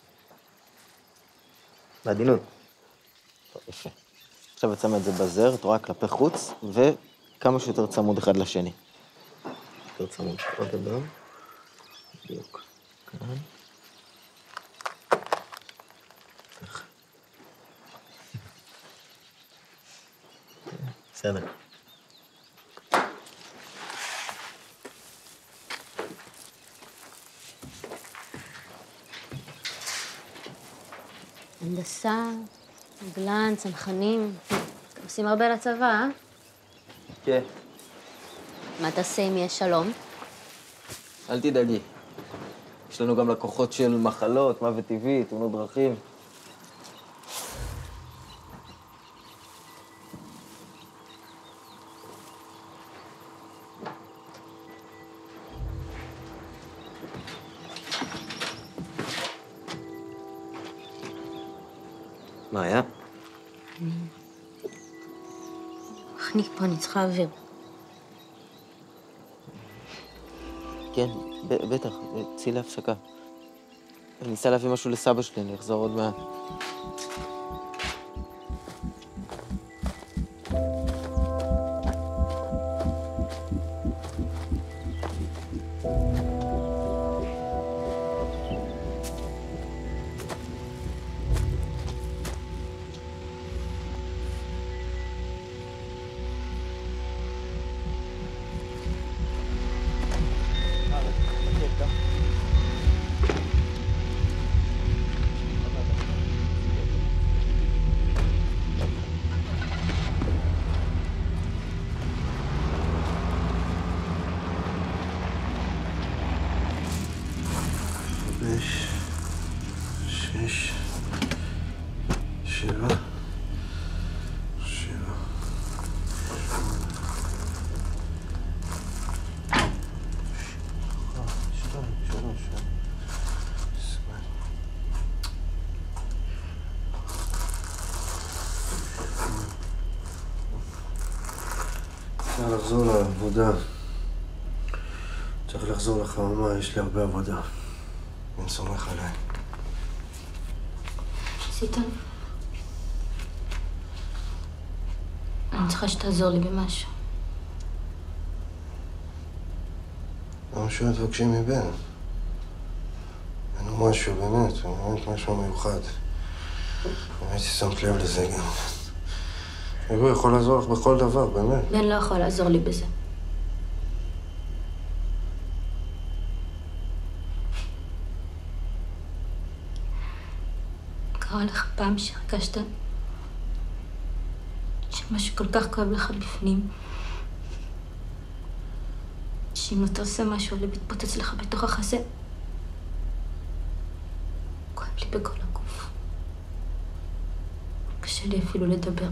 בעדינות. טוב, יפה. עכשיו את שמה את זה בזר, את רואה כלפי חוץ, וכמה שיותר צמוד אחד לשני. יותר צמוד, עוד גדול. בדיוק. כאן. ככה. בסדר. הנדסה, נדל"ן, צנחנים. עושים הרבה לצבא, אה? כן. מה תעשה אם יש שלום? אל תדאגי. יש לנו גם לקוחות של מחלות, מוות טבעי, תאונות דרכים. מה היה? אני פה, אני צריכה אוויר. כן, בטח, צאי להפסקה. אני ניסה להביא משהו לסבא שלי, אני אחזור עוד מעט. צריך לחזור לעבודה. צריך לחזור לחממה, יש לי הרבה עבודה. אני סומך עליי. סיטון, אני צריכה שתעזור לי במשהו. למה שואל תבקשי מבן? אין לו משהו באמת, באמת משהו מיוחד. הייתי שמת לב לזה גם. הוא יכול לעזור לך בכל דבר, באמת. בן לא יכול לעזור לי בזה. קרה לך פעם שהרגשת שמשהו כל כך כואב לך בפנים, שאם אתה עושה משהו עולה מתפוצץ לך בתוך החזה. כואב לי בכל הגוף. קשה לי אפילו לדבר.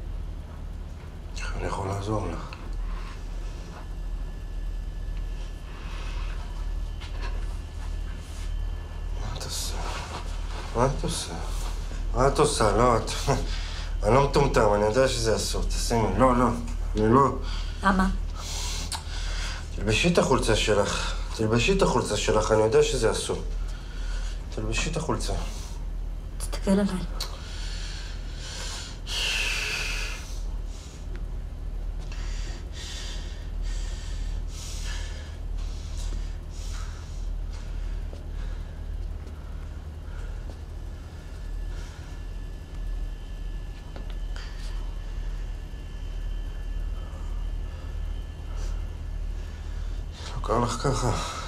אני יכול לעזור לך. מה את עושה? מה את עושה? מה את עושה? לא, את... אני לא מטומטם, אני יודע שזה אסור. תשימי, לא, לא, אני לא... למה? תלבשי את החולצה שלך. תלבשי את החולצה שלך, אני יודע שזה אסור. תלבשי את החולצה. תסתכל עליי. קרה לך ככה.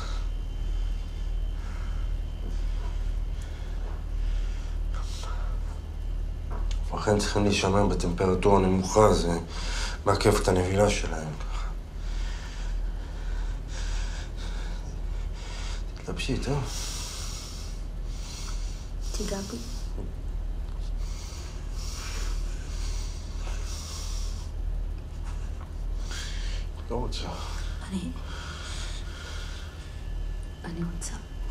לכן צריכים להישמר בטמפרטורה נמוכה, זה מעכב את הנבילה שלהם. תתלבשי, טוב? תיגע בי. לא רוצה. אני... אני רוצה.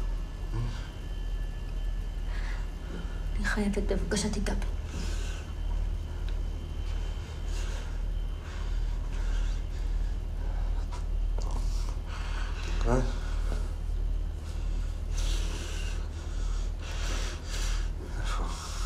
אני חייבת בבקשה תיגע בי. כן? איפה?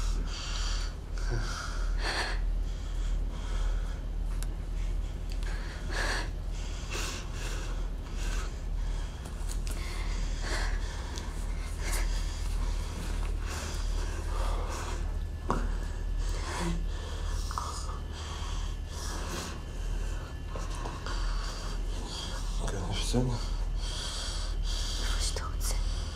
בסדר? איפה שאתה רוצה.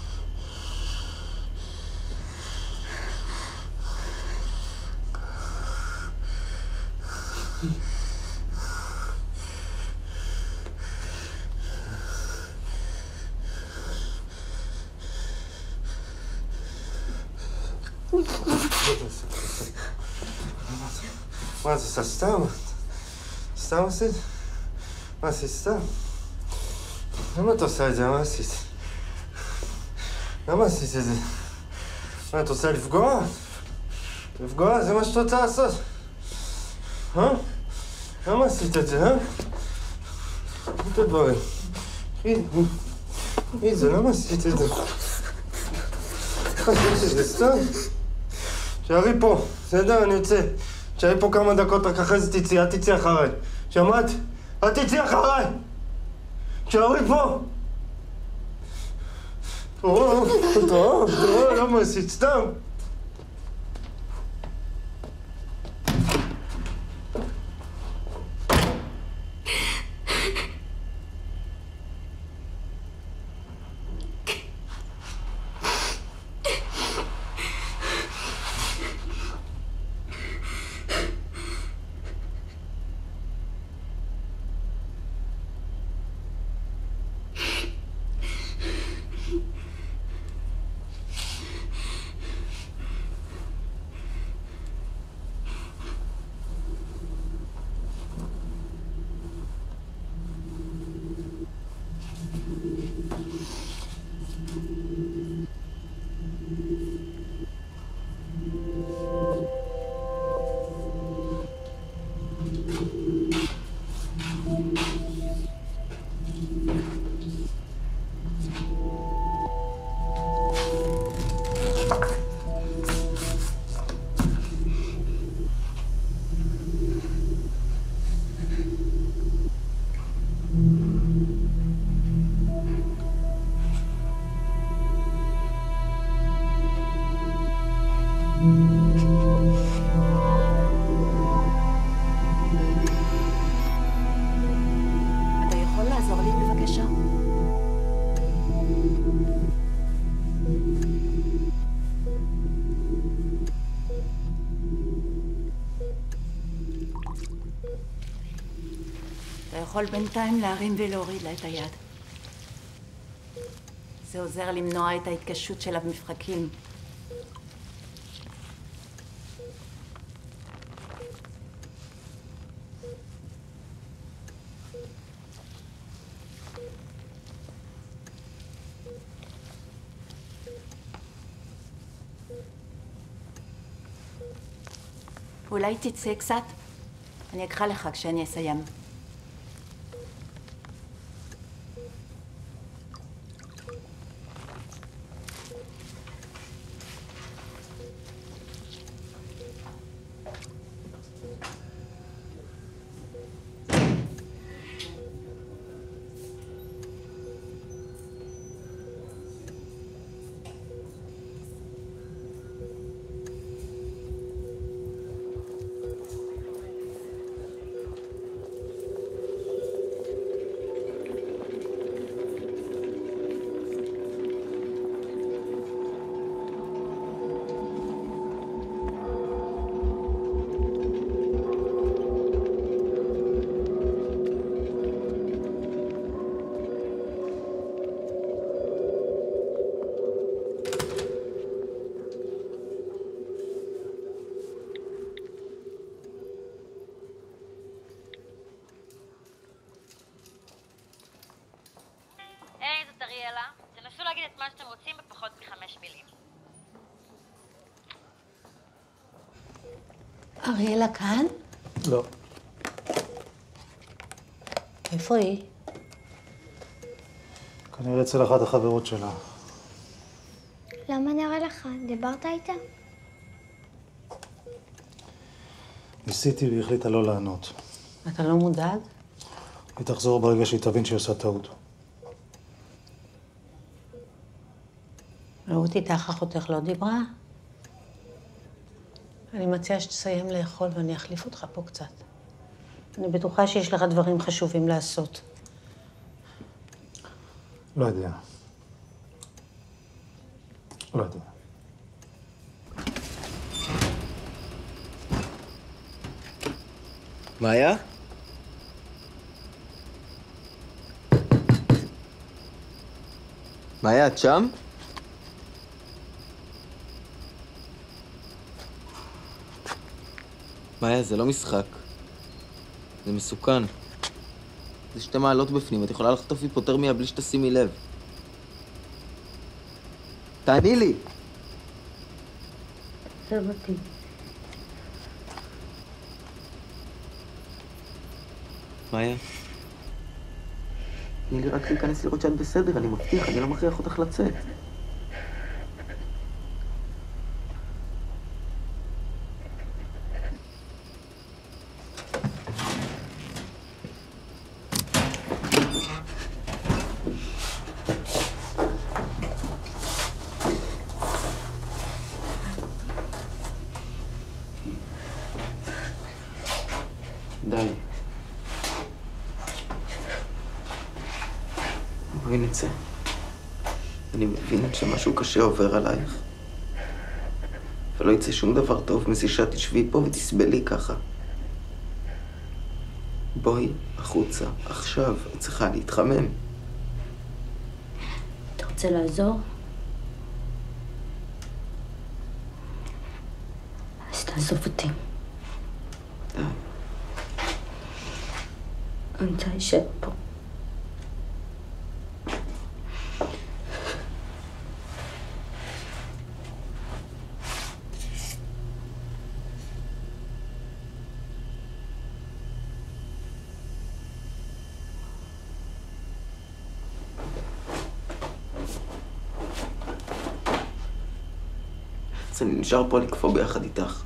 מה זה, עשה סתם? סתם עשית? מה עשית סתם? למה את עושה את זה? מה עשית? למה עשית את זה? מה, את רוצה לפגוע? לפגוע? זה מה שאת רוצה לעשות? אה? למה עשית את זה, אה? את הדברים. איזה, למה עשית את זה? חשבתי שזה סתם. שערי פה, בסדר? אני יוצא. שערי פה כמה דקות, רק אחרי זה תצאי, אל תצאי אחריי. שמעת? אל תצאי אחריי! שערי פה! טוב, טוב, טוב, למה עשית סתם? יכול בינתיים להרים ולהוריד לה את היד. זה עוזר למנוע את ההתקשות שלה במפרקים. אולי תצא קצת? אני אקרא לך כשאני אסיים. אריאלה כאן? לא. איפה היא? כנראה אצל אחת החברות שלה. למה נראה לך? דיברת איתה? ניסיתי והיא החליטה לא לענות. אתה לא מודאג? היא תחזור ברגע שהיא תבין שהיא עושה טעות. רעות איתך אחותך לא דיברה? אני מציעה שתסיים לאכול ואני אחליף אותך פה קצת. אני בטוחה שיש לך דברים חשובים לעשות. לא יודע. לא יודע. מאיה? מאיה, את שם? מאיה, זה לא משחק. זה מסוכן. זה שתי מעלות בפנים, את יכולה לחטוף היפותרמיה בלי שתשימי לב. תעני לי! עזוב אותי. מאיה? תני לי רק להיכנס לראות שאת בסדר, אני מבטיח, אני לא מכריח אותך לצאת. די. בואי נצא. אני מבין שמשהו קשה עובר עלייך. ולא יצא שום דבר טוב מזה שאת תשבי פה ותסבלי ככה. בואי החוצה, עכשיו. את צריכה להתחמם. אתה רוצה לעזור? אז תעזוב אותי. די. אני רוצה להישאר פה. אז אני נשאר פה לקפוא ביחד איתך.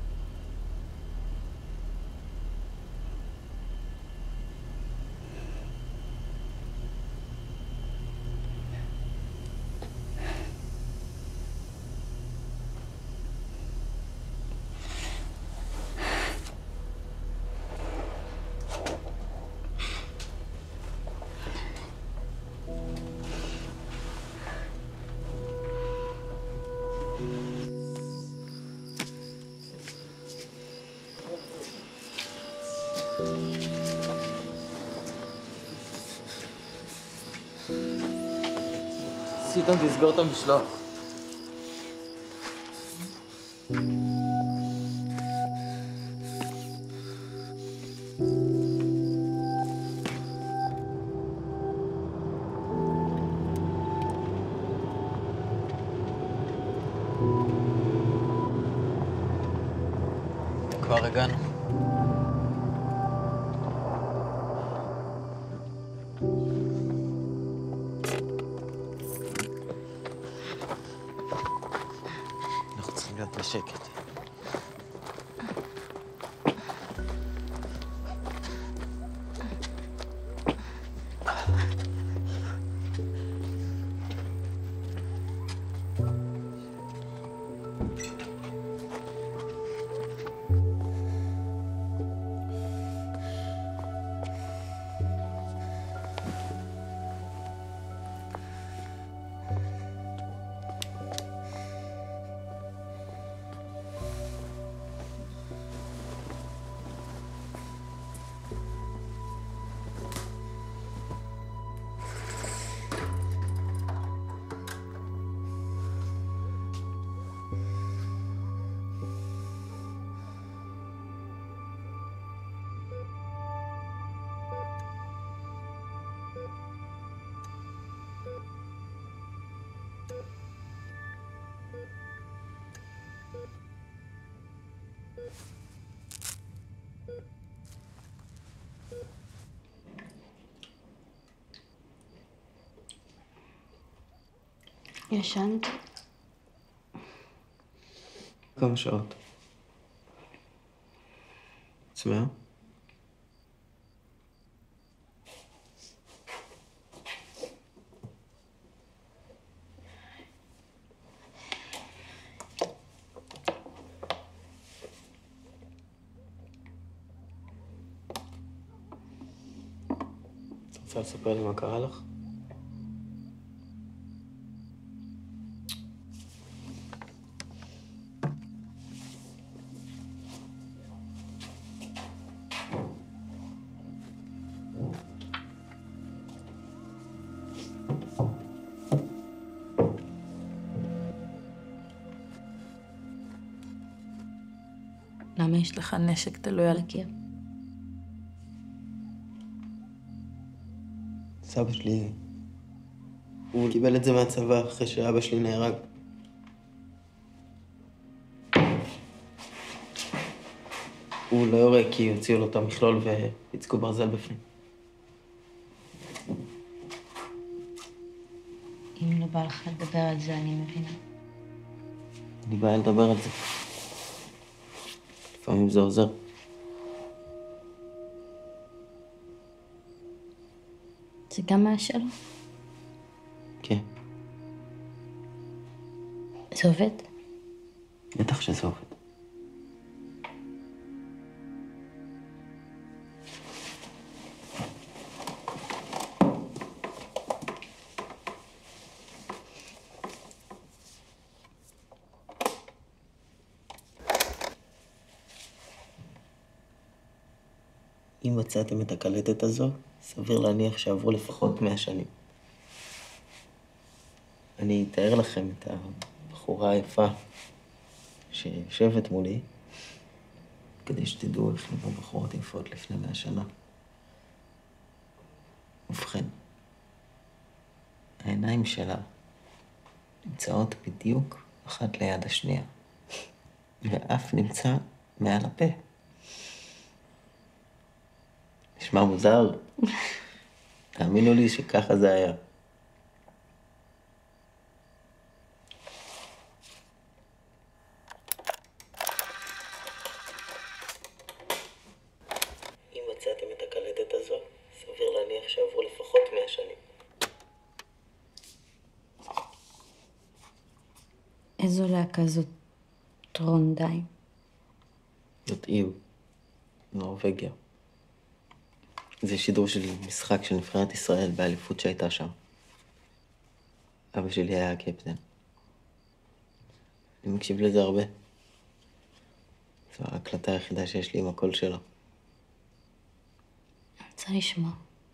סיטון, תסגור את המשלוח. כבר הגענו. להיות בשקט. ישנת? כמה שעות. צמאה? את רוצה לספר לי מה קרה לך? למה יש לך נשק תלוי על הקיר? סבא שלי, הוא קיבל את זה מהצבא אחרי שאבא שלי נהרג. הוא לא יורה כי הוציאו לו את המכלול והצקו ברזל בפנים. בא לך לדבר על זה, אני מבינה. אני באה לדבר על זה. לפעמים זה עוזר. זה גם מהשאלה? כן. זה עובד? בטח שזה עובד. אם מצאתם את הקלטת הזו, סביר להניח שעברו לפחות מאה שנים. אני אתאר לכם את הבחורה היפה שיושבת מולי, כדי שתדעו איך נראו בחורות יפות לפני מאה שנה. ובכן, העיניים שלה נמצאות בדיוק אחת ליד השנייה, ואף נמצא מעל הפה. נשמע מוזר? תאמינו לי שככה זה היה. אם מצאתם את הקלטת הזו, סביר להניח שעברו לפחות מאה שנים. איזו להקה זאת טרונדאי? זאת עיר, נורווגיה. זה שידור של משחק של נבחרת ישראל באליפות שהייתה שם. אבא שלי היה הקפטן. אני מקשיב לזה הרבה. זו ההקלטה היחידה שיש לי עם הקול שלו. אני רוצה לשמוע.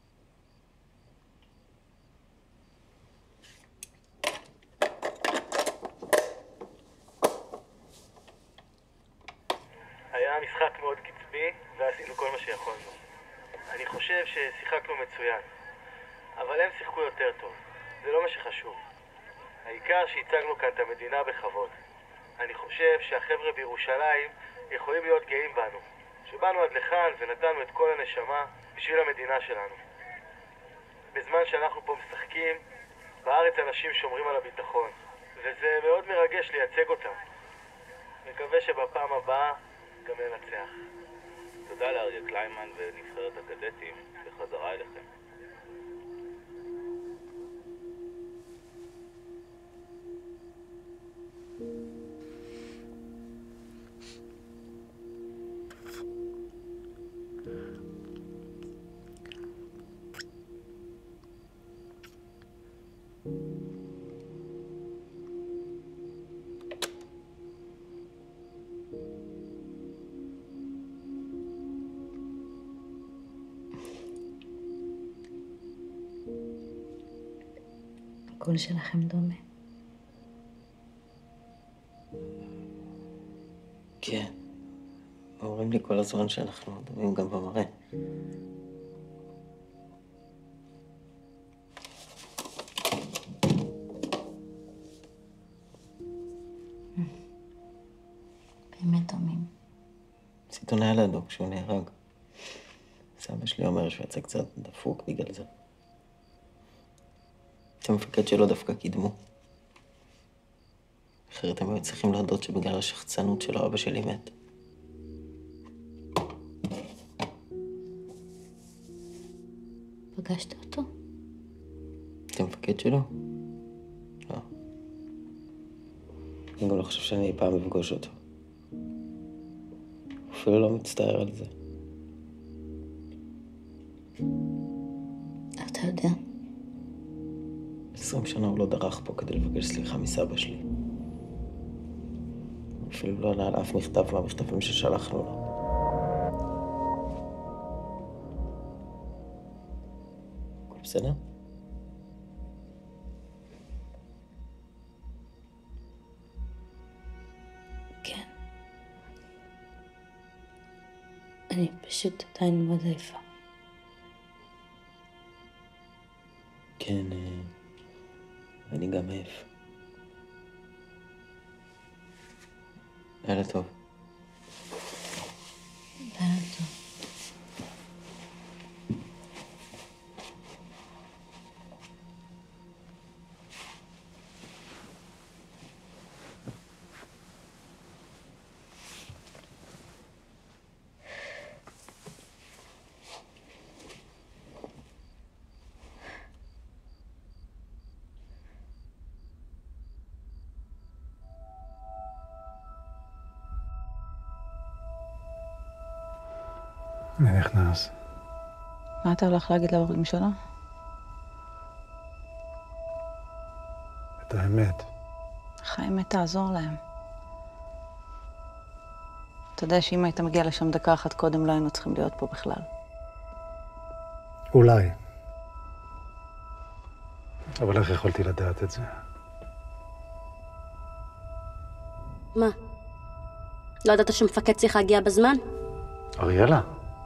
היה משחק מאוד קצבי, ועשינו כל מה שיכולנו. אני חושב ששיחקנו מצוין, אבל הם שיחקו יותר טוב. זה לא מה שחשוב. העיקר שהצגנו כאן את המדינה בכבוד. אני חושב שהחבר'ה בירושלים יכולים להיות גאים בנו, שבאנו עד לכאן ונתנו את כל הנשמה בשביל המדינה שלנו. בזמן שאנחנו פה משחקים, בארץ אנשים שומרים על הביטחון, וזה מאוד מרגש לייצג אותם. מקווה שבפעם הבאה גם ננצח. תודה לאריה קליימן ונבחרת הקדטים, בחזרה אליכם. הקול שלכם דומה. כן. אומרים לי כל הזמן שאנחנו דומים גם במראה. באמת דומים. סיטון היה לידו כשהוא נהרג. סבא שלי אומר שהוא יצא קצת דפוק בגלל זה. את המפקד שלו דווקא קידמו. אחרת הם היו צריכים להודות שבגלל השחצנות שלו אבא שלי מת. פגשת אותו? את המפקד שלו? לא. אני גם לא חושב שאני אי פעם אפגוש אותו. אפילו לא מצטער על זה. אתה יודע? עשרים שנה הוא לא דרך פה כדי לבקש סליחה מסבא שלי. אפילו לא ענה על אף מכתב מהמכתבים ששלחנו לו. הכל בסדר? כן. אני פשוט עדיין מאוד עייפה. כן, אני גם עייף. לילה טוב. לילה טוב. אני נכנס. מה אתה הולך להגיד להורים שלו? את האמת. איך האמת תעזור להם? אתה יודע שאם היית מגיע לשם דקה אחת קודם, לא היינו צריכים להיות פה בכלל. אולי. אבל איך יכולתי לדעת את זה? מה? לא ידעת שמפקד צריך להגיע בזמן? אריאלה?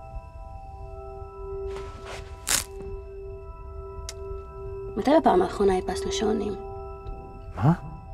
מתי בפעם האחרונה איפסנו שעונים? מה?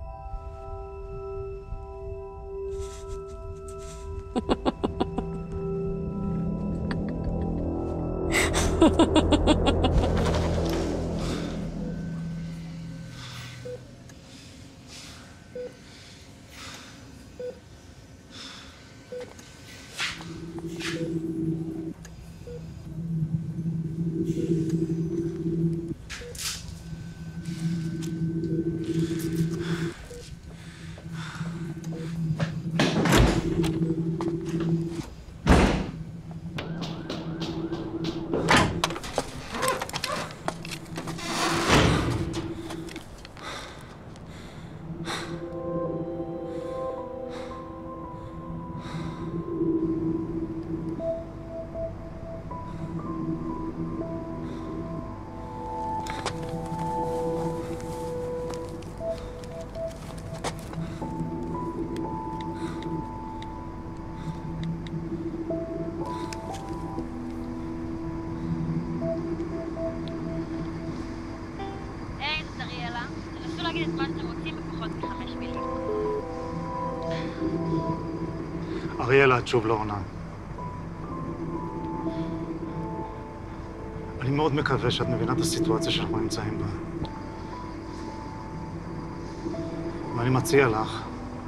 אריאלה, את שוב לא עונה. אני מאוד מקווה שאת מבינה את הסיטואציה שאנחנו נמצאים בה. ואני מציע לך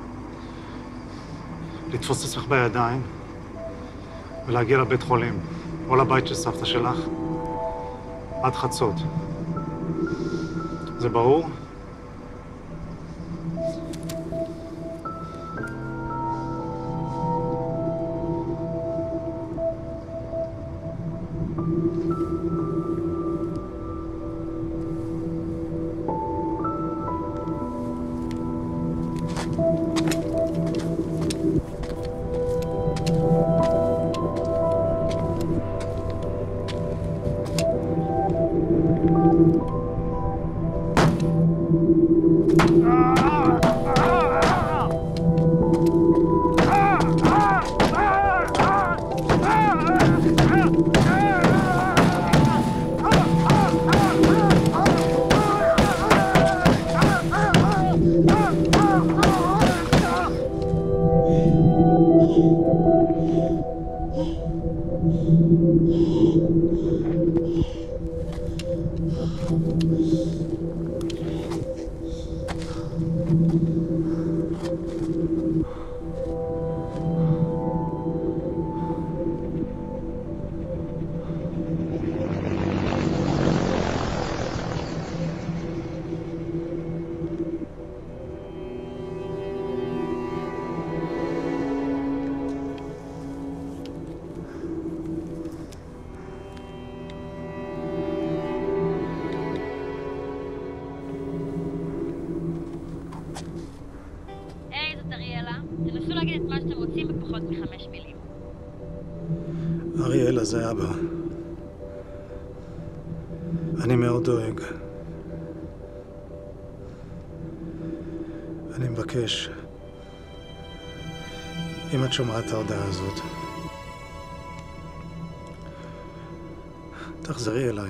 לתפוס את עצמך בידיים ולהגיע לבית חולים, או לבית של סבתא שלך, עד חצות. זה ברור? אריאלה, זה אבא. אני מאוד דואג. אני מבקש, אם את שומעת את ההודעה הזאת, תחזרי אליי.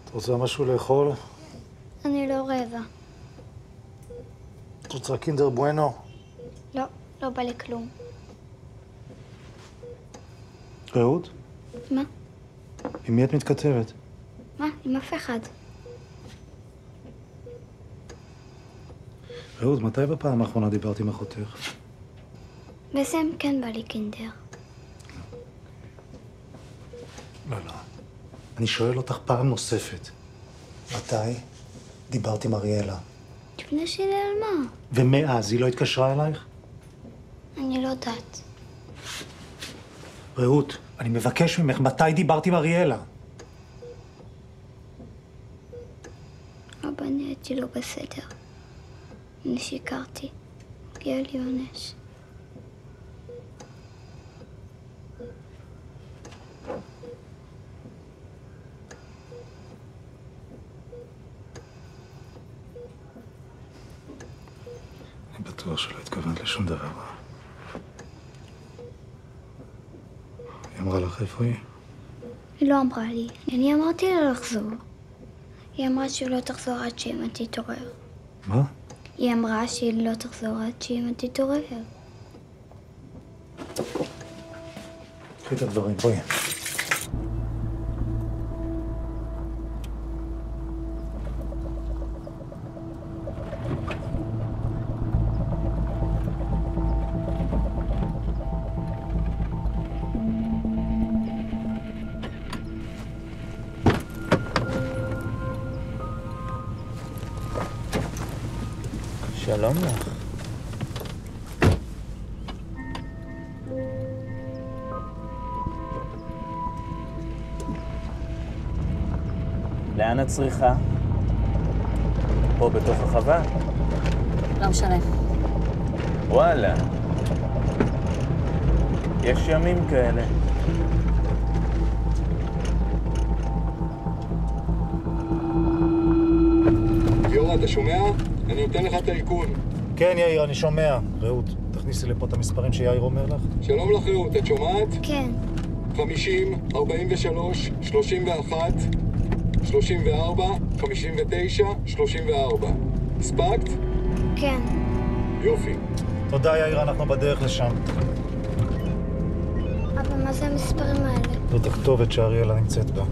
את רוצה משהו לאכול? אני לא רעבה. את רוצה קינדר בואנו? לא, לא בא לי כלום. רעות? מה? עם מי את מתכתבת? מה? עם אף אחד. רעות, מתי בפעם האחרונה דיברת עם אחותך? בסם כן בא לי קינדר. לא, לא. אני שואל אותך פעם נוספת. מתי דיברת עם אריאלה? לפני שלי על מה? ומאז היא לא התקשרה אלייך? אני לא יודעת. רעות, אני מבקש ממך, מתי דיברת עם אריאלה? אבא, אני הייתי לא בסדר. אני שיקרתי. הגיע לי עונש. אני בטוח שלא התכוונת לשום דבר. היא אמרה לך איפה היא? היא לא אמרה לי. אני אמרתי לה לחזור. היא אמרה שהיא לא תחזור עד שאמא תתעורר. מה? היא אמרה שהיא לא תחזור עד שאמא תתעורר. קחי את הדברים, בואי. שלום לך. לאן את צריכה? פה בתוך החווה? לא משנה. וואלה. יש ימים כאלה. ליאורה, אתה שומע? אני נותן לך את העיקון. כן, יאיר, אני שומע. רעות, תכניסי לפה את המספרים שיאיר אומר לך. שלום לך, רעות, את שומעת? כן. חמישים, ארבעים ושלוש, שלושים ואחת, שלושים וארבע, חמישים ותשע, שלושים וארבע. הספקת? כן. יופי. תודה, יאיר, אנחנו בדרך לשם. אבא, מה זה המספרים האלה? זאת הכתובת שאריאלה נמצאת בה.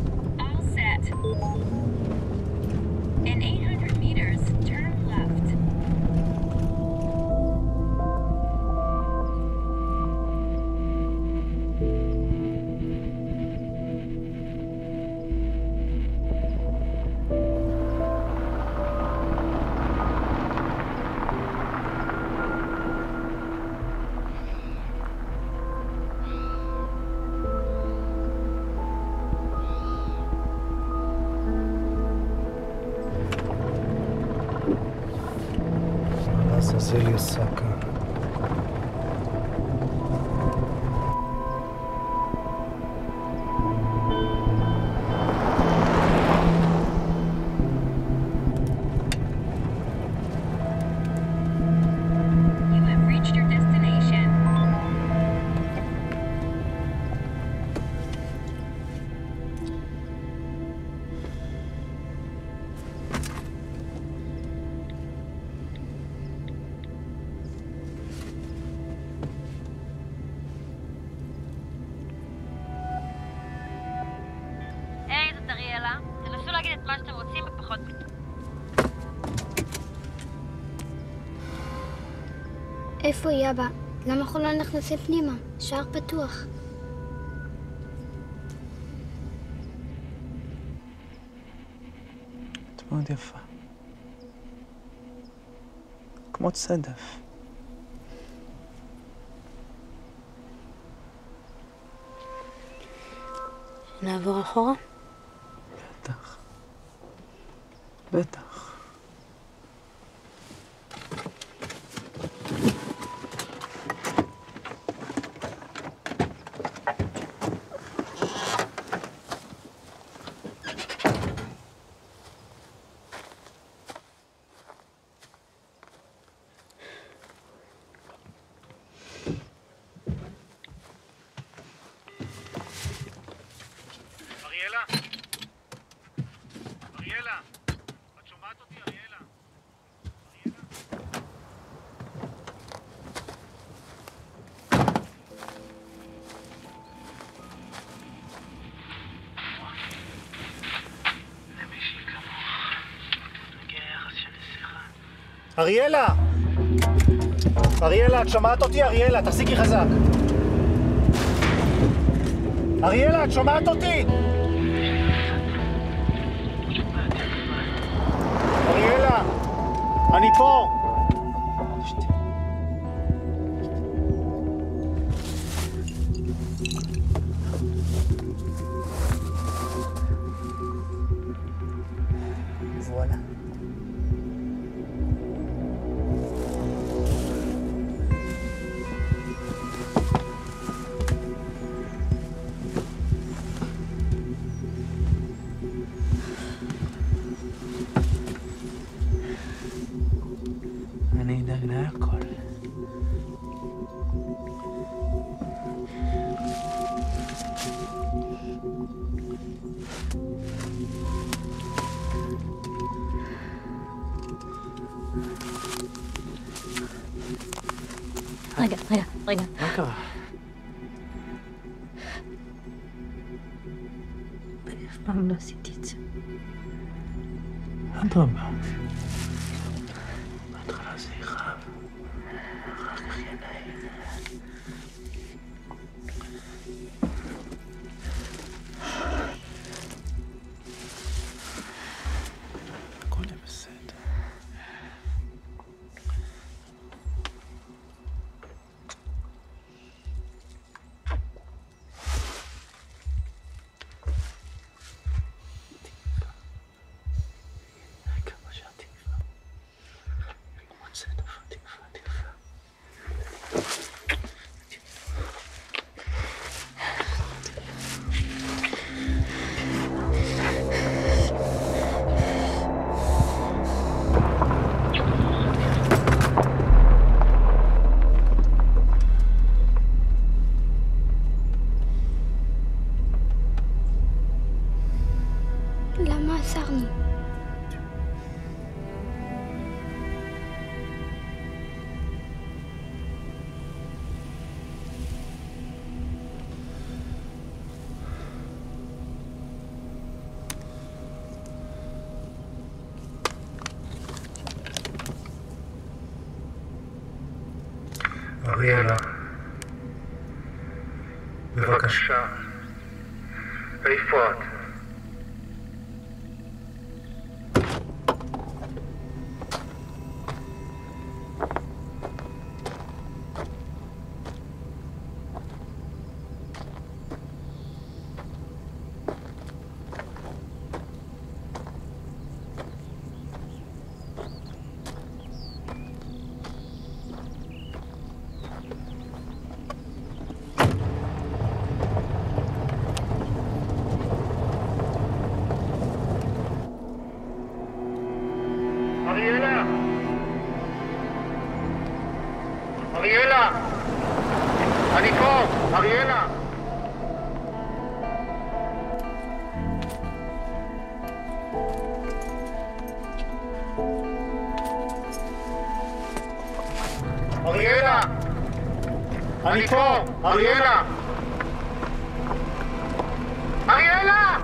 זה לי עושה כאן. איפה היא, אבא? למה אנחנו לא נכנסים פנימה? שער פתוח. את מאוד יפה. כמו צדף. נעבור אחורה? בטח. בטח. אריאלה! אריאלה, את שומעת אותי? אריאלה, תחזיקי חזק. אריאלה, את שומעת אותי? אריאלה, אני פה. וואלה. אני אדאג להכל. רגע, רגע, רגע. מה קרה? אני אף פעם לא עשיתי את זה. אדרבה. בהתחלה זה יכאב, אחר כך יהיה נעים. הכל יהיה בסדר. למה אסרנו? אריאלה, בבקשה, איפה את? אריאלה! אריאלה! אני פה! אריאלה! אריאלה! אני פה! אריאלה! אריאלה!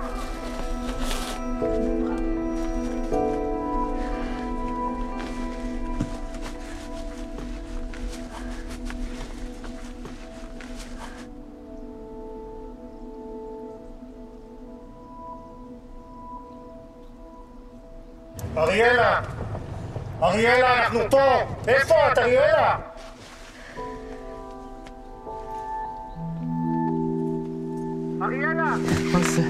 אריאלה! אריאלה, אנחנו פה! איפה את, אריאלה? אריאלה! מה זה?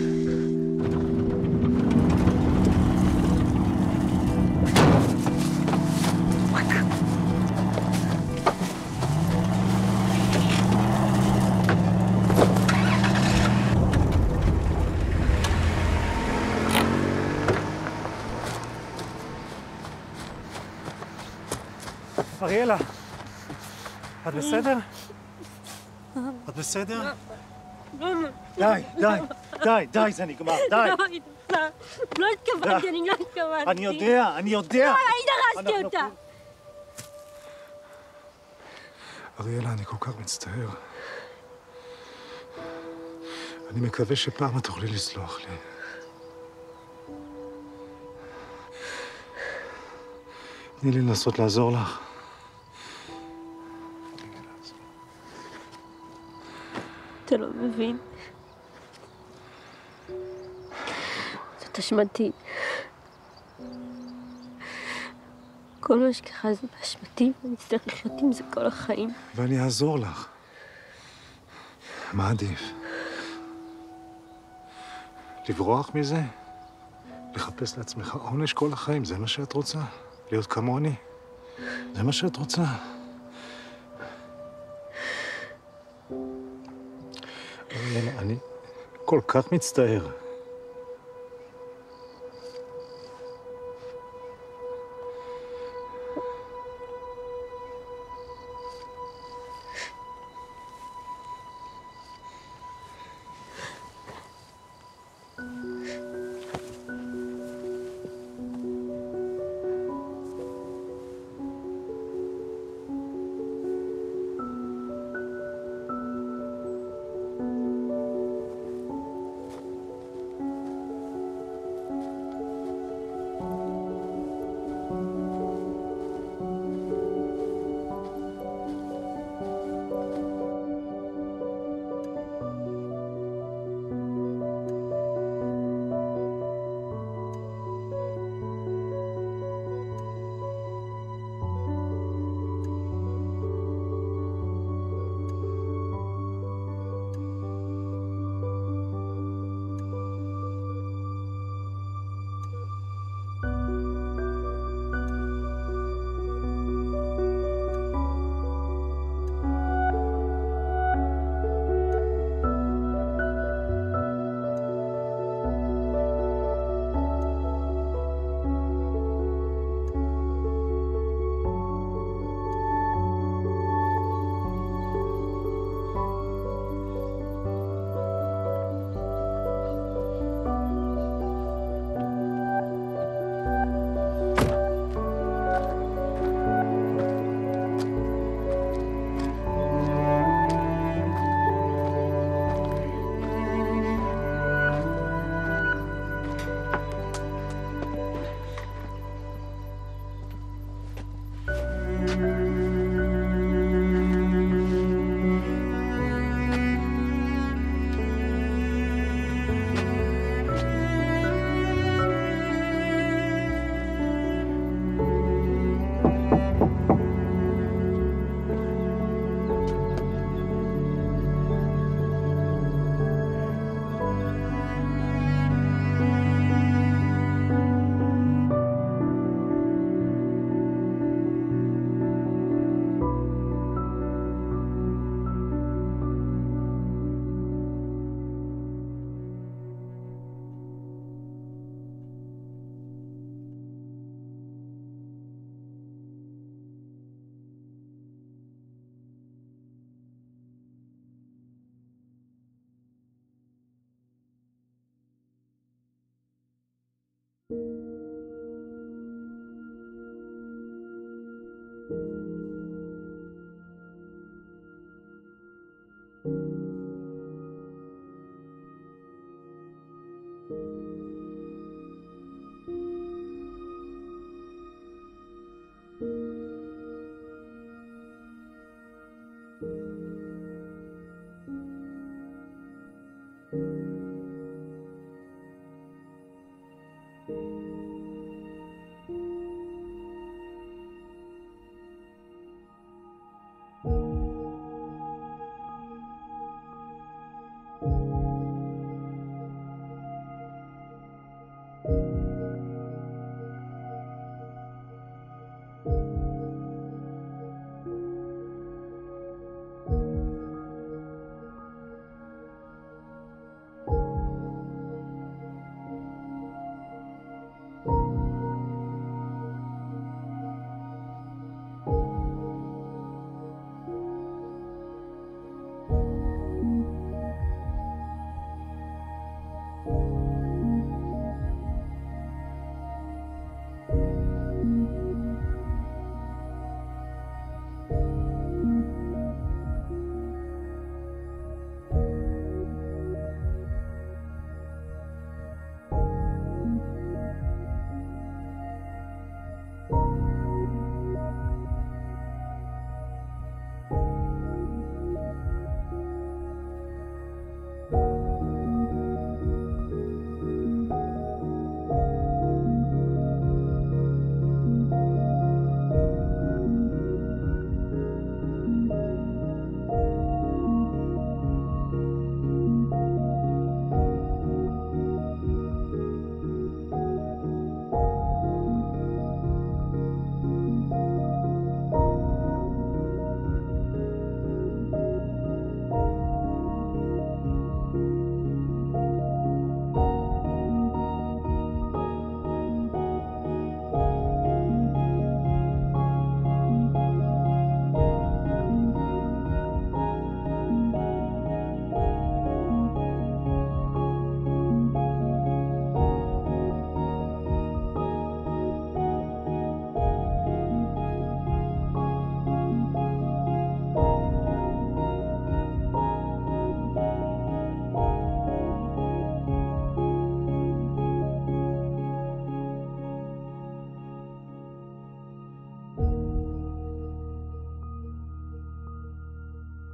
אריאלה, את בסדר? את בסדר? די, די, די, די, זה נגמר, די. לא התכוונתי, אני לא התכוונתי. אני יודע, אני יודע. לא, אני דרסתי אותה. אריאלה, אני כל כך מצטער. אני מקווה שפעם את תוכלי לסלוח לי. תני לי לנסות לעזור לך. אתה לא מבין. זאת אשמתי. כל מה שקרה זה באשמתי, ואני אצטרך לחיות עם זה כל החיים. ואני אעזור לך. מה עדיף? לברוח מזה? לחפש לעצמך עונש כל החיים? זה מה שאת רוצה? להיות כמוני? זה מה שאת רוצה? אריאלה, אני כל כך מצטער.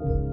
you.